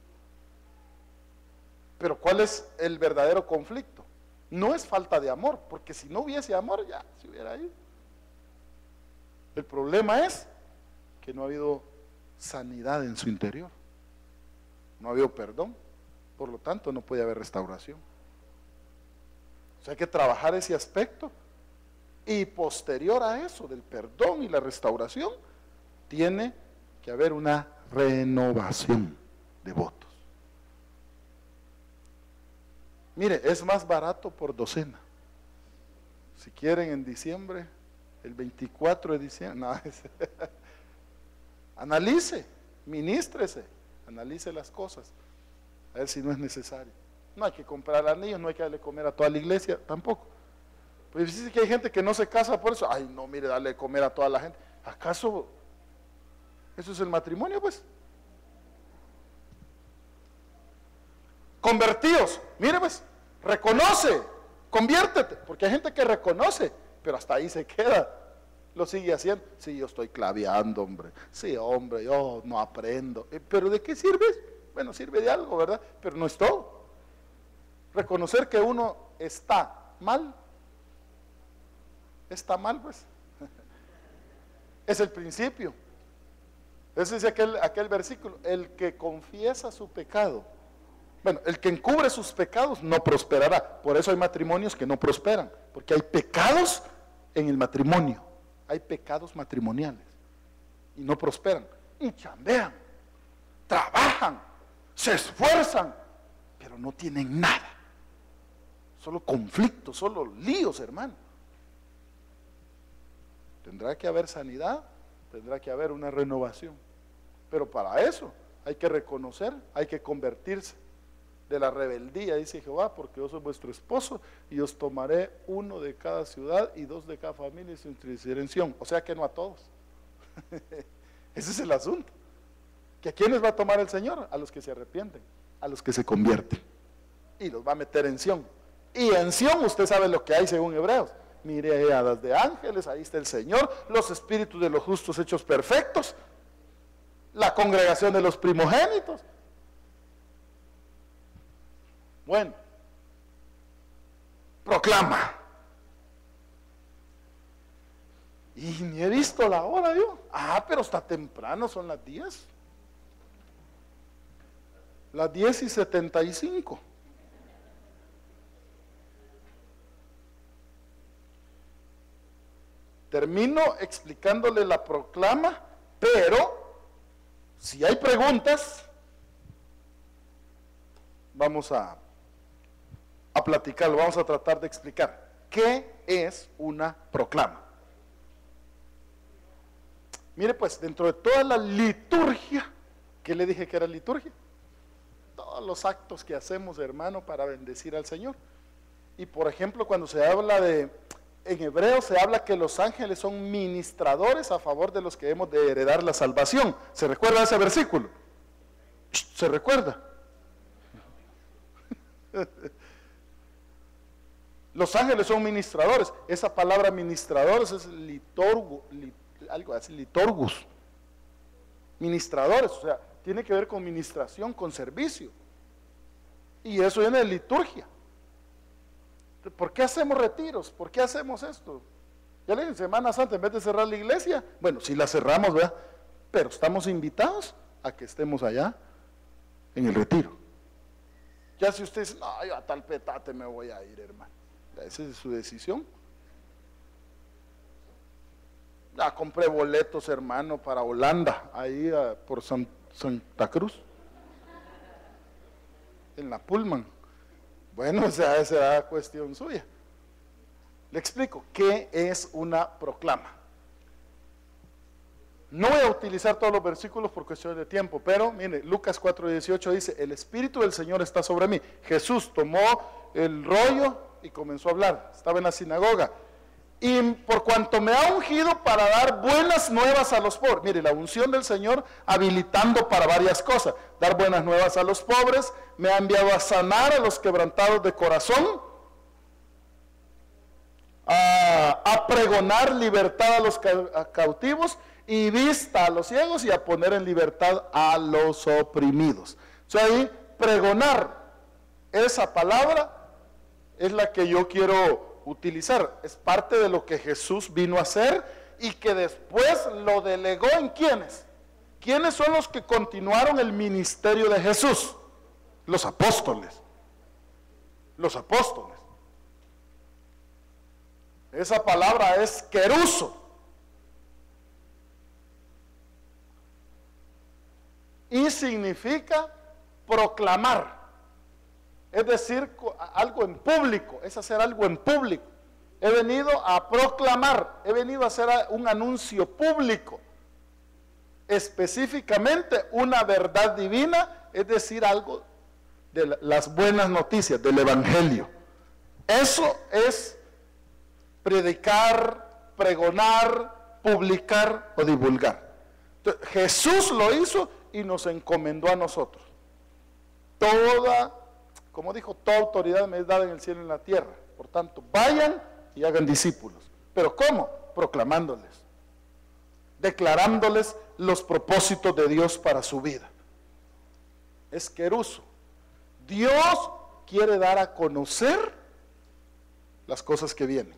Pero ¿cuál es el verdadero conflicto? No es falta de amor, porque si no hubiese amor ya se hubiera ido. El problema es que no ha habido sanidad en su interior, no ha habido perdón, por lo tanto no puede haber restauración. O sea, hay que trabajar ese aspecto, y posterior a eso del perdón y la restauración tiene que haber una renovación de votos. Mire, es más barato por docena. Si quieren en diciembre, el veinticuatro de diciembre, no, es, analice, ministrese, analice las cosas, a ver si no es necesario. No hay que comprar anillos, no hay que darle comer a toda la iglesia, tampoco. Pues dice que hay gente que no se casa por eso. Ay, no, mire, darle comer a toda la gente. ¿Acaso eso es el matrimonio, pues? Convertidos, mire pues, reconoce, conviértete, porque hay gente que reconoce, pero hasta ahí se queda, lo sigue haciendo. Sí, yo estoy claveando, hombre, sí, hombre, yo no aprendo, pero ¿de qué sirve? Bueno, sirve de algo, ¿verdad? Pero no es todo. Reconocer que uno está mal, está mal, pues, es el principio. Ese es aquel, aquel versículo: el que confiesa su pecado, bueno, el que encubre sus pecados no prosperará. Por eso hay matrimonios que no prosperan, porque hay pecados en el matrimonio, hay pecados matrimoniales y no prosperan. Y chambean, trabajan, se esfuerzan, pero no tienen nada, solo conflictos, solo líos, hermano. Tendrá que haber sanidad, tendrá que haber una renovación, pero para eso hay que reconocer, hay que convertirse de la rebeldía, dice Jehová, porque yo soy vuestro esposo y os tomaré uno de cada ciudad y dos de cada familia y su dirección. O sea que no a todos. Ese es el asunto. ¿Que a quiénes va a tomar el Señor? A los que se arrepienten, a los que se convierten, y los va a meter en Sión Y en Sión usted sabe lo que hay según Hebreos. Miriadas de ángeles, ahí está el Señor, los espíritus de los justos hechos perfectos, la congregación de los primogénitos. Bueno, proclama. Y ni he visto la hora yo. Ah, pero está temprano, son las diez. Las diez y setenta y cinco. Termino explicándole la proclama, pero si hay preguntas, vamos a, a platicarlo, vamos a tratar de explicar. ¿Qué es una proclama? Mire pues, dentro de toda la liturgia, ¿qué le dije que era liturgia? Todos los actos que hacemos, hermano, para bendecir al Señor. Y por ejemplo, cuando se habla de, en hebreo se habla que los ángeles son ministradores a favor de los que hemos de heredar la salvación. ¿Se recuerda ese versículo? ¿Se recuerda? Los ángeles son ministradores. Esa palabra ministradores es litorgo, lit, algo así, liturgus. Ministradores, o sea, tiene que ver con ministración, con servicio. Y eso viene de liturgia. ¿Por qué hacemos retiros? ¿Por qué hacemos esto? Ya le dije, en Semana Santa, en vez de cerrar la iglesia, bueno, sí la cerramos, ¿verdad? Pero estamos invitados a que estemos allá en el retiro. Ya si usted dice, no, yo a tal petate me voy a ir, hermano. Esa es su decisión. Ya compré boletos, hermano, para Holanda, ahí uh, por San, Santa Cruz, en la Pullman. Bueno, o sea, esa será cuestión suya. Le explico, ¿qué es una proclama? No voy a utilizar todos los versículos por cuestión de tiempo, pero mire, Lucas cuatro dieciocho dice, el Espíritu del Señor está sobre mí. Jesús tomó el rollo y comenzó a hablar, estaba en la sinagoga. Y por cuanto me ha ungido para dar buenas nuevas a los pobres. Mire, la unción del Señor habilitando para varias cosas. Dar buenas nuevas a los pobres, me ha enviado a sanar a los quebrantados de corazón, a, a pregonar libertad a los cautivos y vista a los ciegos y a poner en libertad a los oprimidos. O sea, ahí pregonar, esa palabra es la que yo quiero utilizar, es parte de lo que Jesús vino a hacer y que después lo delegó en ¿quiénes? ¿Quiénes son los que continuaron el ministerio de Jesús? Los apóstoles. Los apóstoles. Esa palabra es queruso. Y significa proclamar. Es decir, algo en público, es hacer algo en público. He venido a proclamar, he venido a hacer un anuncio público, específicamente una verdad divina, es decir, algo de las buenas noticias del Evangelio. Eso es predicar, pregonar, publicar o divulgar. Entonces, Jesús lo hizo y nos encomendó a nosotros. Toda Como dijo, toda autoridad me es dada en el cielo y en la tierra. Por tanto, vayan y hagan discípulos. ¿Pero cómo? Proclamándoles. Declarándoles los propósitos de Dios para su vida. Es queruso. Dios quiere dar a conocer las cosas que vienen.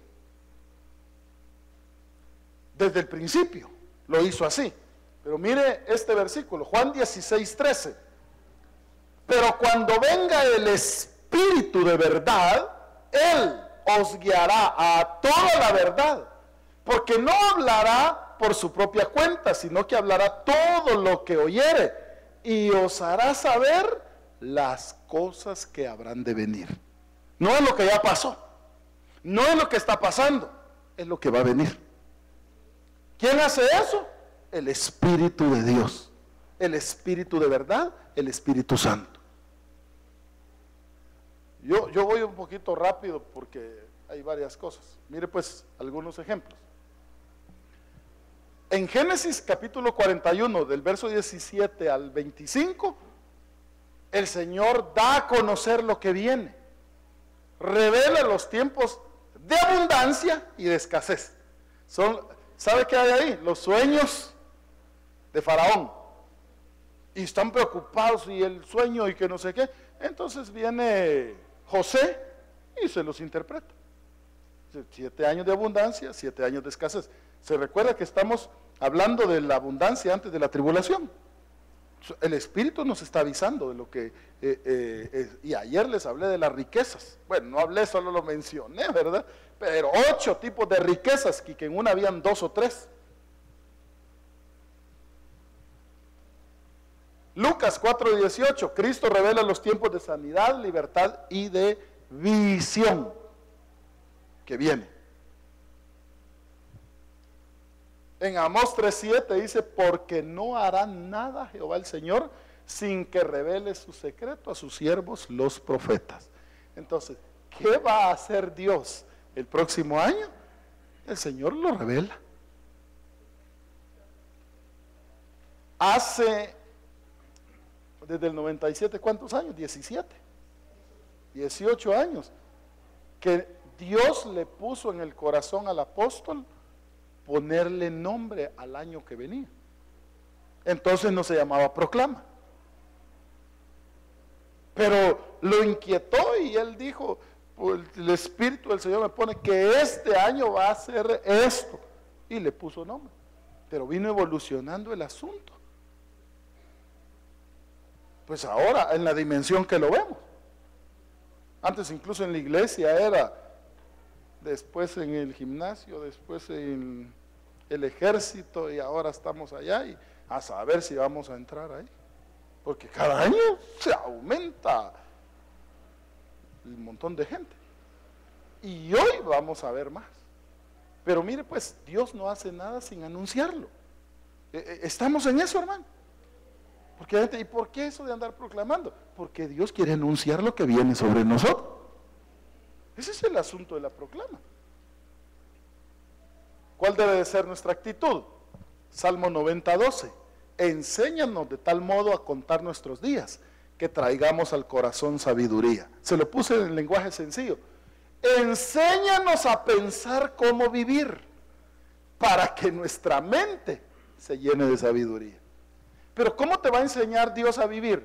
Desde el principio lo hizo así. Pero mire este versículo, Juan dieciséis, trece. Pero cuando venga el Espíritu de verdad, Él os guiará a toda la verdad, porque no hablará por su propia cuenta, sino que hablará todo lo que oyere, y os hará saber las cosas que habrán de venir. No es lo que ya pasó, no es lo que está pasando, es lo que va a venir. ¿Quién hace eso? El Espíritu de Dios, el Espíritu de verdad, el Espíritu Santo. Yo, yo voy un poquito rápido porque hay varias cosas. Mire pues algunos ejemplos. En Génesis capítulo cuarenta y uno, del verso diecisiete al veinticinco, el Señor da a conocer lo que viene. revela los tiempos de abundancia y de escasez. Son, ¿sabe qué hay ahí? Los sueños de Faraón. Y están preocupados y el sueño y que no sé qué. Entonces viene José y se los interpreta. Siete años de abundancia, siete años de escasez. Se recuerda que estamos hablando de la abundancia antes de la tribulación. El Espíritu nos está avisando de lo que, eh, eh, eh, y ayer les hablé de las riquezas. Bueno, no hablé, solo lo mencioné, ¿verdad? Pero ocho tipos de riquezas, y que en una habían dos o tres. Lucas cuatro dieciocho, Cristo revela los tiempos de sanidad, libertad y de visión que viene. En Amós tres siete dice, porque no hará nada Jehová el Señor sin que revele su secreto a sus siervos los profetas. Entonces, ¿qué va a hacer Dios el próximo año? El Señor lo revela. Hace, desde el noventa y siete, ¿cuántos años? diecisiete, dieciocho años, que Dios le puso en el corazón al apóstol ponerle nombre al año que venía. Entonces no se llamaba proclama. Pero lo inquietó y él dijo, el Espíritu del Señor me pone que este año va a ser esto. Y le puso nombre. Pero vino evolucionando el asunto. Pues ahora en la dimensión que lo vemos. Antes incluso en la iglesia era, después en el gimnasio, después en el ejército, y ahora estamos allá y a saber si vamos a entrar ahí, porque cada año se aumenta un montón de gente y hoy vamos a ver más. Pero mire, pues Dios no hace nada sin anunciarlo. Estamos en eso, hermano. Porque la gente, ¿y por qué eso de andar proclamando? Porque Dios quiere anunciar lo que viene sobre nosotros. Ese es el asunto de la proclama. ¿Cuál debe de ser nuestra actitud? Salmo noventa, doce. Enséñanos de tal modo a contar nuestros días, que traigamos al corazón sabiduría. Se lo puse en lenguaje sencillo. Enséñanos a pensar cómo vivir, para que nuestra mente se llene de sabiduría. Pero ¿cómo te va a enseñar Dios a vivir?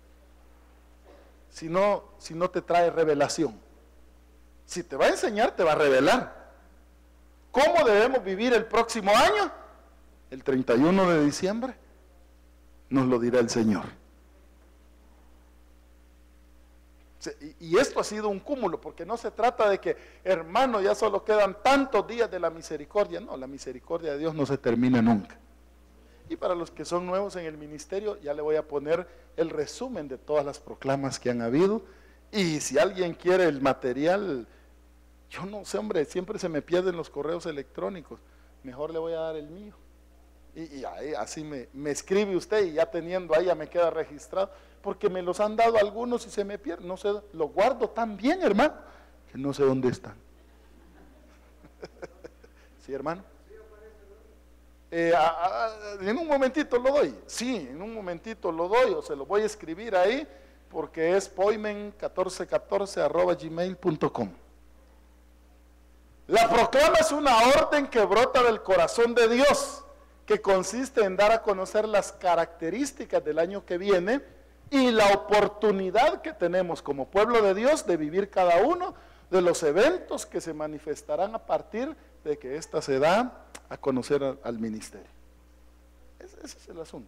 Si no, si no te trae revelación. Si te va a enseñar, te va a revelar. ¿Cómo debemos vivir el próximo año? El treinta y uno de diciembre nos lo dirá el Señor. Y esto ha sido un cúmulo, porque no se trata de que, hermano, ya solo quedan tantos días de la misericordia. No, la misericordia de Dios no se termina nunca. Y para los que son nuevos en el ministerio, ya le voy a poner el resumen de todas las proclamas que han habido. Y si alguien quiere el material, yo no sé, hombre, siempre se me pierden los correos electrónicos. Mejor le voy a dar el mío. Y, y ahí, así me, me escribe usted y ya teniendo ahí ya me queda registrado. Porque me los han dado algunos y se me pierden. No sé, lo guardo tan bien, hermano, que no sé dónde están. ¿Sí, hermano? Eh, a, a, en un momentito lo doy. Sí, en un momentito lo doy o se lo voy a escribir ahí porque es poimen mil cuatrocientos catorce arroba gmail punto com. La proclama es una orden que brota del corazón de Dios, que consiste en dar a conocer las características del año que viene y la oportunidad que tenemos como pueblo de Dios de vivir cada uno de los eventos que se manifestarán a partir de que ésta se da a conocer al, al ministerio. Ese, ese es el asunto.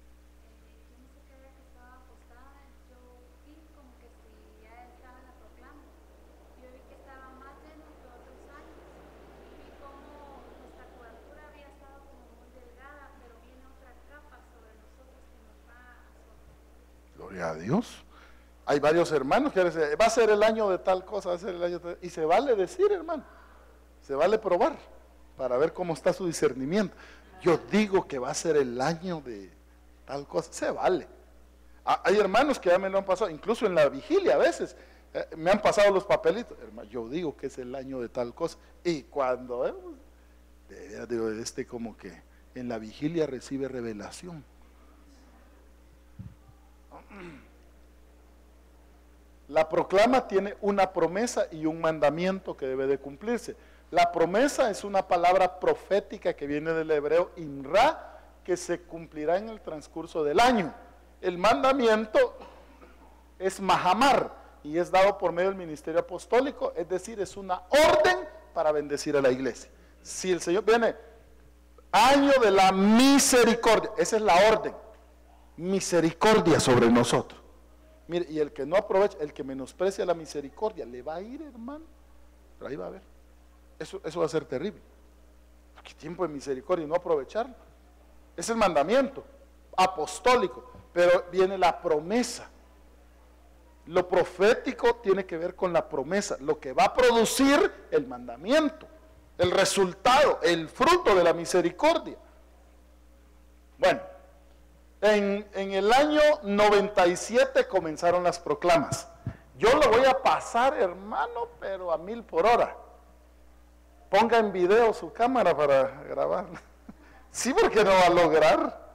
Gloria a Dios. Hay varios hermanos que dicen, va a ser el año de tal cosa, va a ser el año de tal... Y se vale decir, hermano, se vale probar para ver cómo está su discernimiento. Yo digo que va a ser el año de tal cosa, se vale. Hay hermanos que ya me lo han pasado, incluso en la vigilia a veces, eh, me han pasado los papelitos, hermano, yo digo que es el año de tal cosa. Y cuando, eh, de veras, digo, este como que en la vigilia recibe revelación. La proclama tiene una promesa y un mandamiento que debe de cumplirse. La promesa es una palabra profética que viene del hebreo imra, que se cumplirá en el transcurso del año. El mandamiento es mahamar y es dado por medio del ministerio apostólico, es decir, es una orden para bendecir a la iglesia. Si el Señor viene, año de la misericordia, esa es la orden, misericordia sobre nosotros. Mire, y el que no aprovecha, el que menosprecia la misericordia, le va a ir, hermano, pero ahí va a ver, eso, eso va a ser terrible. ¿Qué tiempo de misericordia y no aprovecharlo? Es el mandamiento apostólico, pero viene la promesa. Lo profético tiene que ver con la promesa, lo que va a producir el mandamiento, el resultado, el fruto de la misericordia. Bueno, en, en el año noventa y siete comenzaron las proclamas. Yo lo voy a pasar, hermano, pero a mil por hora. Ponga en video su cámara para grabar. Sí, porque no va a lograr.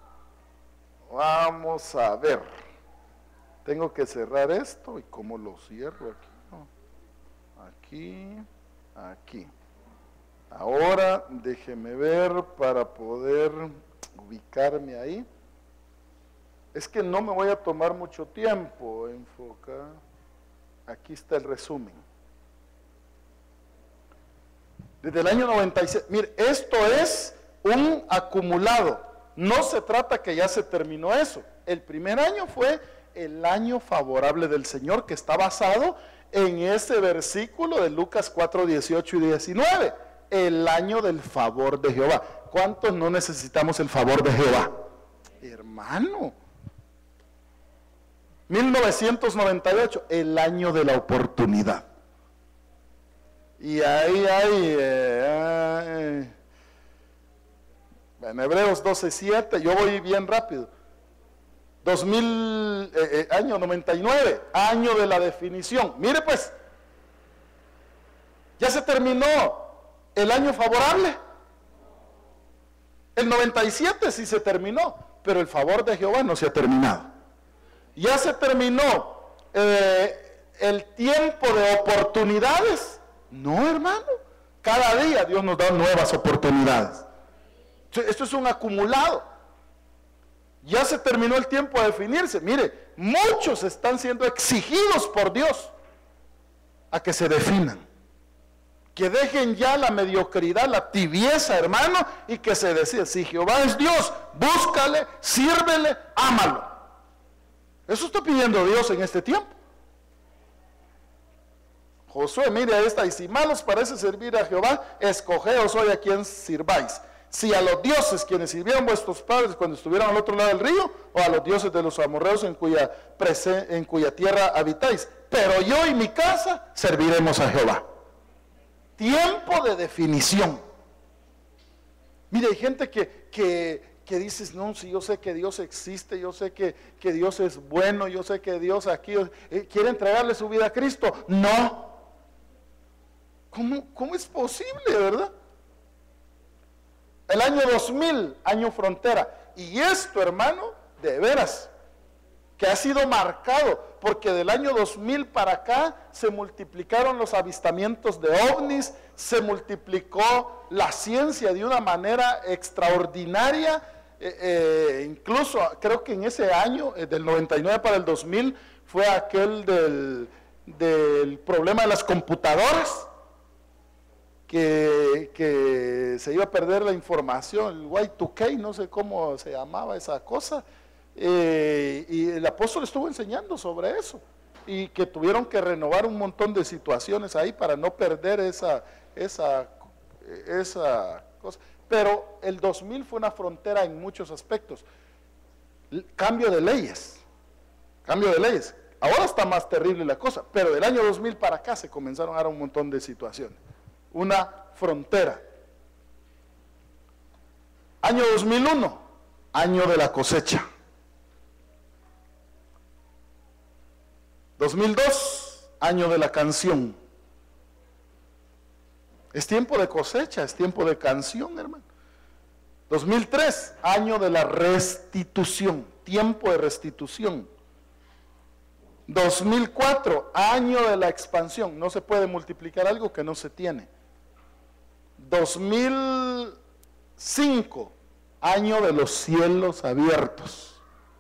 Vamos a ver. Tengo que cerrar esto. ¿Y cómo lo cierro aquí? No. Aquí, aquí. Ahora déjeme ver para poder ubicarme ahí. Es que no me voy a tomar mucho tiempo. Enfocar. Aquí está el resumen. Desde el año noventa y siete. Mire, esto es un acumulado. No se trata que ya se terminó eso. El primer año fue el año favorable del Señor, que está basado en ese versículo de Lucas cuatro, dieciocho y diecinueve. El año del favor de Jehová. ¿Cuántos no necesitamos el favor de Jehová? Hermano. mil novecientos noventa y ocho, el año de la oportunidad. Y ahí hay, eh, en Hebreos doce, siete, yo voy bien rápido. dos mil, eh, eh, año noventa y nueve, año de la definición. Mire pues, ya se terminó el año favorable. El noventa y siete sí se terminó, pero el favor de Jehová no se ha terminado. Ya se terminó eh, el tiempo de oportunidades. No, hermano, cada día Dios nos da nuevas oportunidades. Esto es un acumulado. Ya se terminó el tiempo de definirse. Mire, muchos están siendo exigidos por Dios a que se definan, que dejen ya la mediocridad, la tibieza, hermano, y que se decida, si Jehová es Dios, búscale, sírvele, ámalo. Eso está pidiendo Dios en este tiempo. Josué, mire esta, y si mal os parece servir a Jehová, escogeos hoy a quien sirváis. Si a los dioses quienes sirvieron vuestros padres cuando estuvieron al otro lado del río, o a los dioses de los amorreos en cuya, en cuya tierra habitáis. Pero yo y mi casa serviremos a Jehová. Tiempo de definición. Mire, hay gente que, que, que dice, no, si yo sé que Dios existe, yo sé que, que Dios es bueno, yo sé que Dios aquí eh, quiere entregarle su vida a Cristo. No. ¿Cómo, cómo es posible, verdad? El año dos mil, año frontera. Y esto, hermano, de veras, que ha sido marcado, porque del año dos mil para acá se multiplicaron los avistamientos de ovnis, se multiplicó la ciencia de una manera extraordinaria, eh, eh, incluso creo que en ese año, eh, del noventa y nueve para el dos mil, fue aquel del, del problema de las computadoras, que, que se iba a perder la información, el Y dos K, no sé cómo se llamaba esa cosa. Eh, y el apóstol estuvo enseñando sobre eso y que tuvieron que renovar un montón de situaciones ahí para no perder esa, esa, esa cosa. Pero el dos mil fue una frontera en muchos aspectos. Cambio de leyes, cambio de leyes. Ahora está más terrible la cosa, pero del año dos mil para acá se comenzaron a dar un montón de situaciones. Una frontera. Año dos mil uno, año de la cosecha. dos mil dos, año de la canción. Es tiempo de cosecha, es tiempo de canción, hermano. dos mil tres, año de la restitución, tiempo de restitución. dos mil cuatro, año de la expansión. No se puede multiplicar algo que no se tiene. dos mil cinco, año de los cielos abiertos.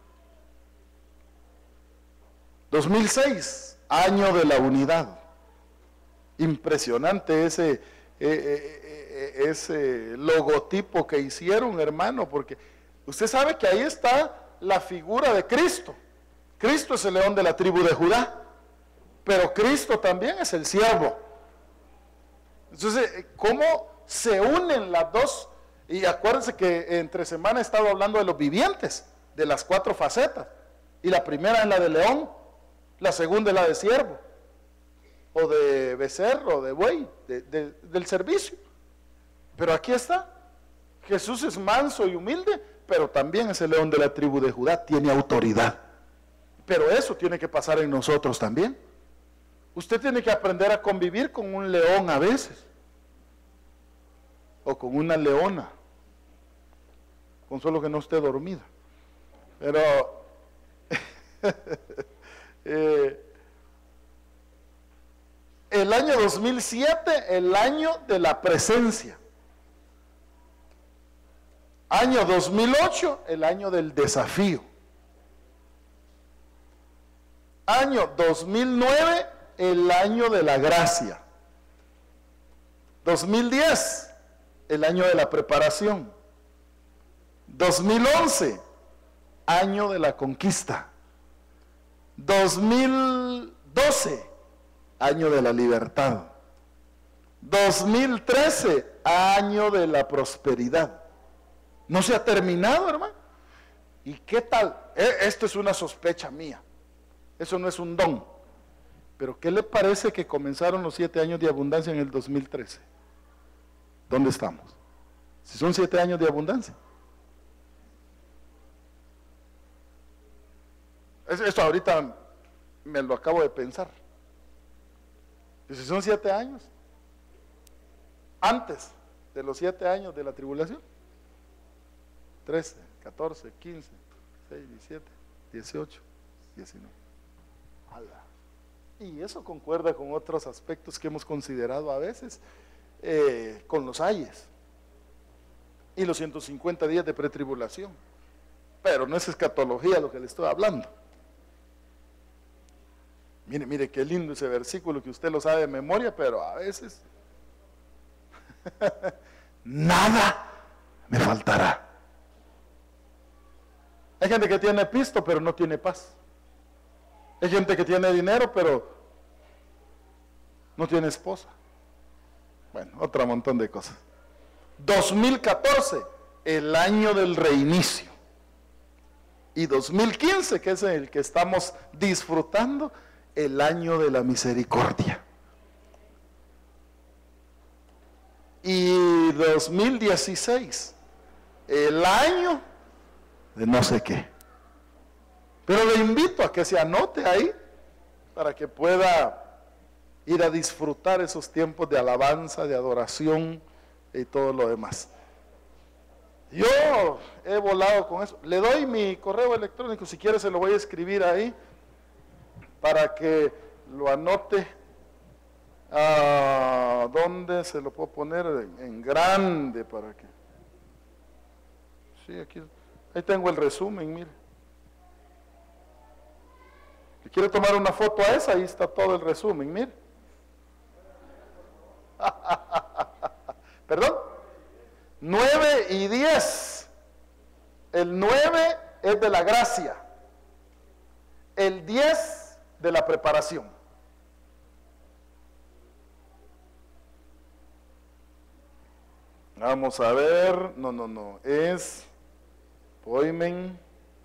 dos mil seis, año de la unidad. Impresionante ese, eh, eh, eh, ese logotipo que hicieron, hermano, porque usted sabe que ahí está la figura de Cristo. Cristo es el león de la tribu de Judá, pero Cristo también es el siervo. Entonces, ¿cómo se unen las dos? Y acuérdense que entre semana he estado hablando de los vivientes, de las cuatro facetas, y la primera es la de león, la segunda es la de siervo, o de becerro, o de buey, de, de, del servicio. Pero aquí está, Jesús es manso y humilde, pero también es el león de la tribu de Judá, tiene autoridad. Pero eso tiene que pasar en nosotros también. Usted tiene que aprender a convivir con un león a veces, o con una leona, con solo que no esté dormida. Pero eh, el año dos mil siete, el año de la presencia. Año dos mil ocho, el año del desafío. Año dos mil nueve, el año de la gracia. dos mil diez, el año de la preparación. dos mil once, año de la conquista. dos mil doce, año de la libertad. dos mil trece, año de la prosperidad. No se ha terminado, hermano. ¿Y qué tal? Esto es una sospecha mía. Eso no es un don. Pero ¿qué le parece que comenzaron los siete años de abundancia en el dos mil trece? ¿Dónde estamos? Si son siete años de abundancia. Esto ahorita me lo acabo de pensar. Y si son siete años, antes de los siete años de la tribulación, trece, catorce, quince, dieciséis, diecisiete, dieciocho, diecinueve. ¡Hala! Y eso concuerda con otros aspectos que hemos considerado a veces, eh, con los ayes y los ciento cincuenta días de pretribulación. Pero no es escatología lo que le estoy hablando. Mire, mire qué lindo ese versículo que usted lo sabe de memoria, pero a veces nada me faltará. Hay gente que tiene pisto pero no tiene paz. Hay gente que tiene dinero pero no tiene esposa. Bueno, otro montón de cosas. dos mil catorce, el año del reinicio. Y dos mil quince, que es el que estamos disfrutando, el año de la misericordia. Y dos mil dieciséis, el año de no sé qué. Pero le invito a que se anote ahí para que pueda ir a disfrutar esos tiempos de alabanza, de adoración y todo lo demás. Yo he volado con eso. Le doy mi correo electrónico, si quiere se lo voy a escribir ahí para que lo anote. ¿A dónde se lo puedo poner? En, en grande para que... Sí, aquí. Ahí tengo el resumen, mire. Si quiere tomar una foto a esa, ahí está todo el resumen, mire. ¿Perdón? nueve y diez. El nueve es de la gracia. El diez de la preparación. Vamos a ver. No, no, no. Es Poimen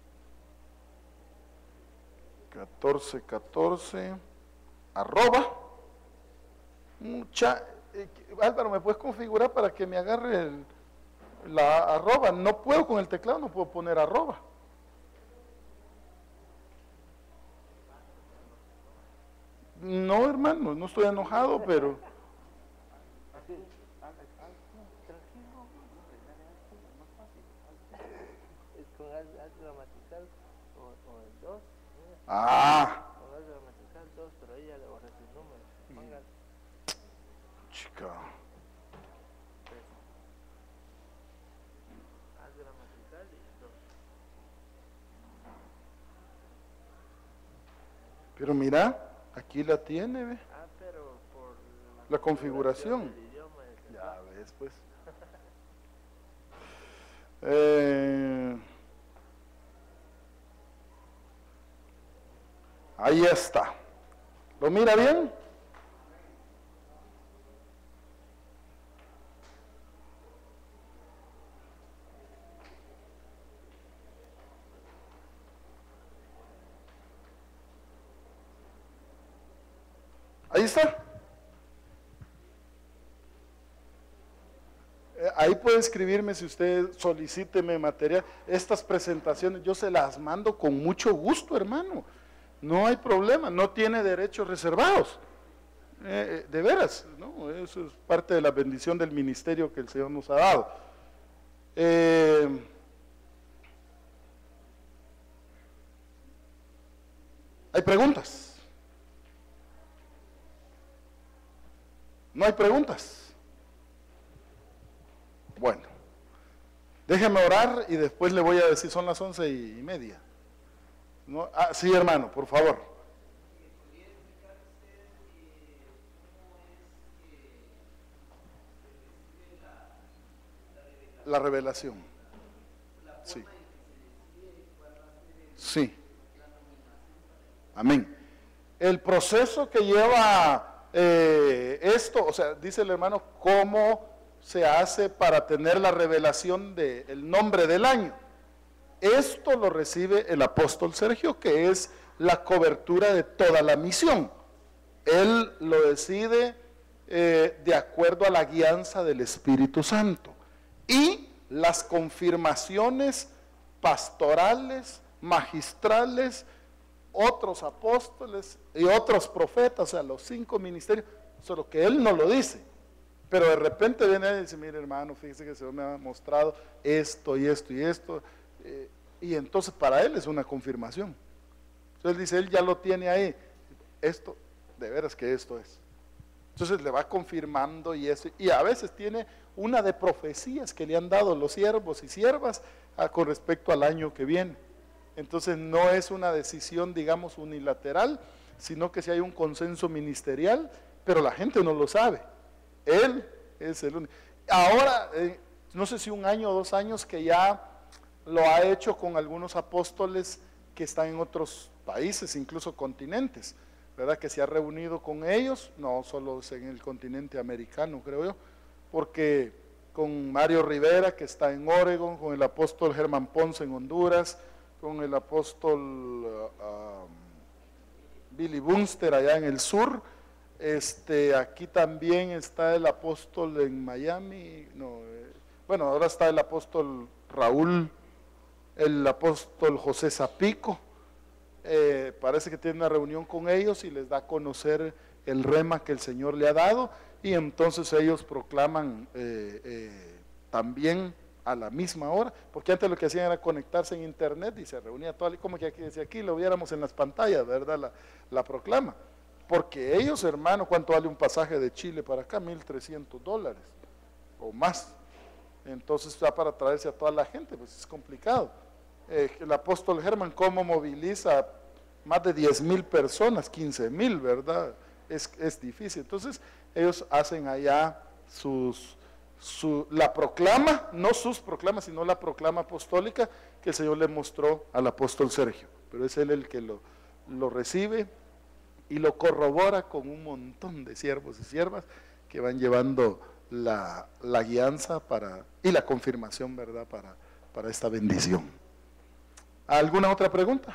catorce catorce arroba mucha eh, Álvaro, ¿me puedes configurar para que me agarre el, la arroba? No puedo con el teclado, no puedo poner arroba. No, hermano, no estoy enojado, pero ah, pero ella le borré su número. Póngale. Chica. Ah, gramatical y dos. Pero mira, aquí la tiene, ¿ve? Ah, pero por La configuración. del idioma es- Ya ves, pues. Eh, ahí está. ¿Lo mira bien? Ahí está. Eh, Ahí puede escribirme si usted solicíteme material. Estas presentaciones yo se las mando con mucho gusto, hermano. No hay problema, no tiene derechos reservados. Eh, eh, de veras, ¿no? Eso es parte de la bendición del ministerio que el Señor nos ha dado. Eh, ¿Hay preguntas? ¿No hay preguntas? Bueno, déjeme orar y después le voy a decir, son las once y media. ¿No? Ah, sí, hermano, por favor. La revelación. Sí. Sí. Amén. El proceso que lleva eh, esto, o sea, dice el hermano, cómo se hace para tener la revelación del nombre del año. Esto lo recibe el apóstol Sergio, que es la cobertura de toda la misión. Él lo decide eh, de acuerdo a la guianza del Espíritu Santo. Y las confirmaciones pastorales, magistrales, otros apóstoles y otros profetas, o sea, los cinco ministerios, solo que él no lo dice. Pero de repente viene y dice, mire hermano, fíjese que el Señor me ha mostrado esto y esto y esto. Eh, y entonces para él es una confirmación. Entonces él dice, él ya lo tiene ahí. Esto, de veras que esto es. Entonces le va confirmando y eso. Y a veces tiene una de profecías que le han dado los siervos y siervas ah, con respecto al año que viene. Entonces no es una decisión, digamos, unilateral, sino que si hay un consenso ministerial, pero la gente no lo sabe. Él es el único. Ahora, eh, no sé si un año o dos años que ya lo ha hecho con algunos apóstoles que están en otros países, incluso continentes, ¿verdad? Que se ha reunido con ellos, no solo en el continente americano, creo yo, porque con Mario Rivera, que está en Oregon, con el apóstol Germán Ponce en Honduras, con el apóstol uh, um, Billy Bunster allá en el sur. Este, aquí también está el apóstol en Miami, no, eh, bueno, ahora está el apóstol Raúl, el apóstol José Zapico, eh, parece que tiene una reunión con ellos y les da a conocer el rema que el Señor le ha dado, y entonces ellos proclaman eh, eh, también a la misma hora, porque antes lo que hacían era conectarse en internet y se reunía todo, como que aquí, desde aquí lo viéramos en las pantallas, ¿verdad? La, la proclama. Porque ellos, hermano, ¿cuánto vale un pasaje de Chile para acá? mil trescientos dólares o más. Entonces, ya para traerse a toda la gente, pues es complicado. Eh, el apóstol Germán, ¿cómo moviliza más de diez mil personas? quince mil, ¿verdad? Es, es difícil. Entonces, ellos hacen allá sus, su, la proclama, no sus proclamas, sino la proclama apostólica que el Señor le mostró al apóstol Sergio. Pero es él el que lo, lo recibe y lo corrobora con un montón de siervos y siervas que van llevando la, la guianza para, y la confirmación, ¿verdad?, para, para esta bendición. ¿Alguna otra pregunta?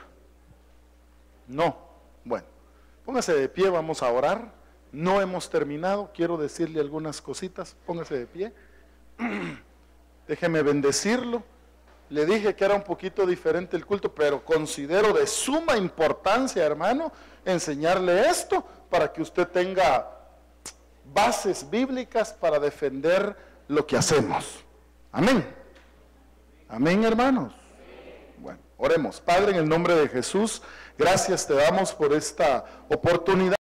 No. Bueno, póngase de pie, vamos a orar. No hemos terminado, quiero decirle algunas cositas. Póngase de pie. Déjeme bendecirlo. Le dije que era un poquito diferente el culto, pero considero de suma importancia, hermano, enseñarle esto para que usted tenga bases bíblicas para defender lo que hacemos. Amén. Amén, hermanos. Bueno, oremos. Padre, en el nombre de Jesús, gracias te damos por esta oportunidad.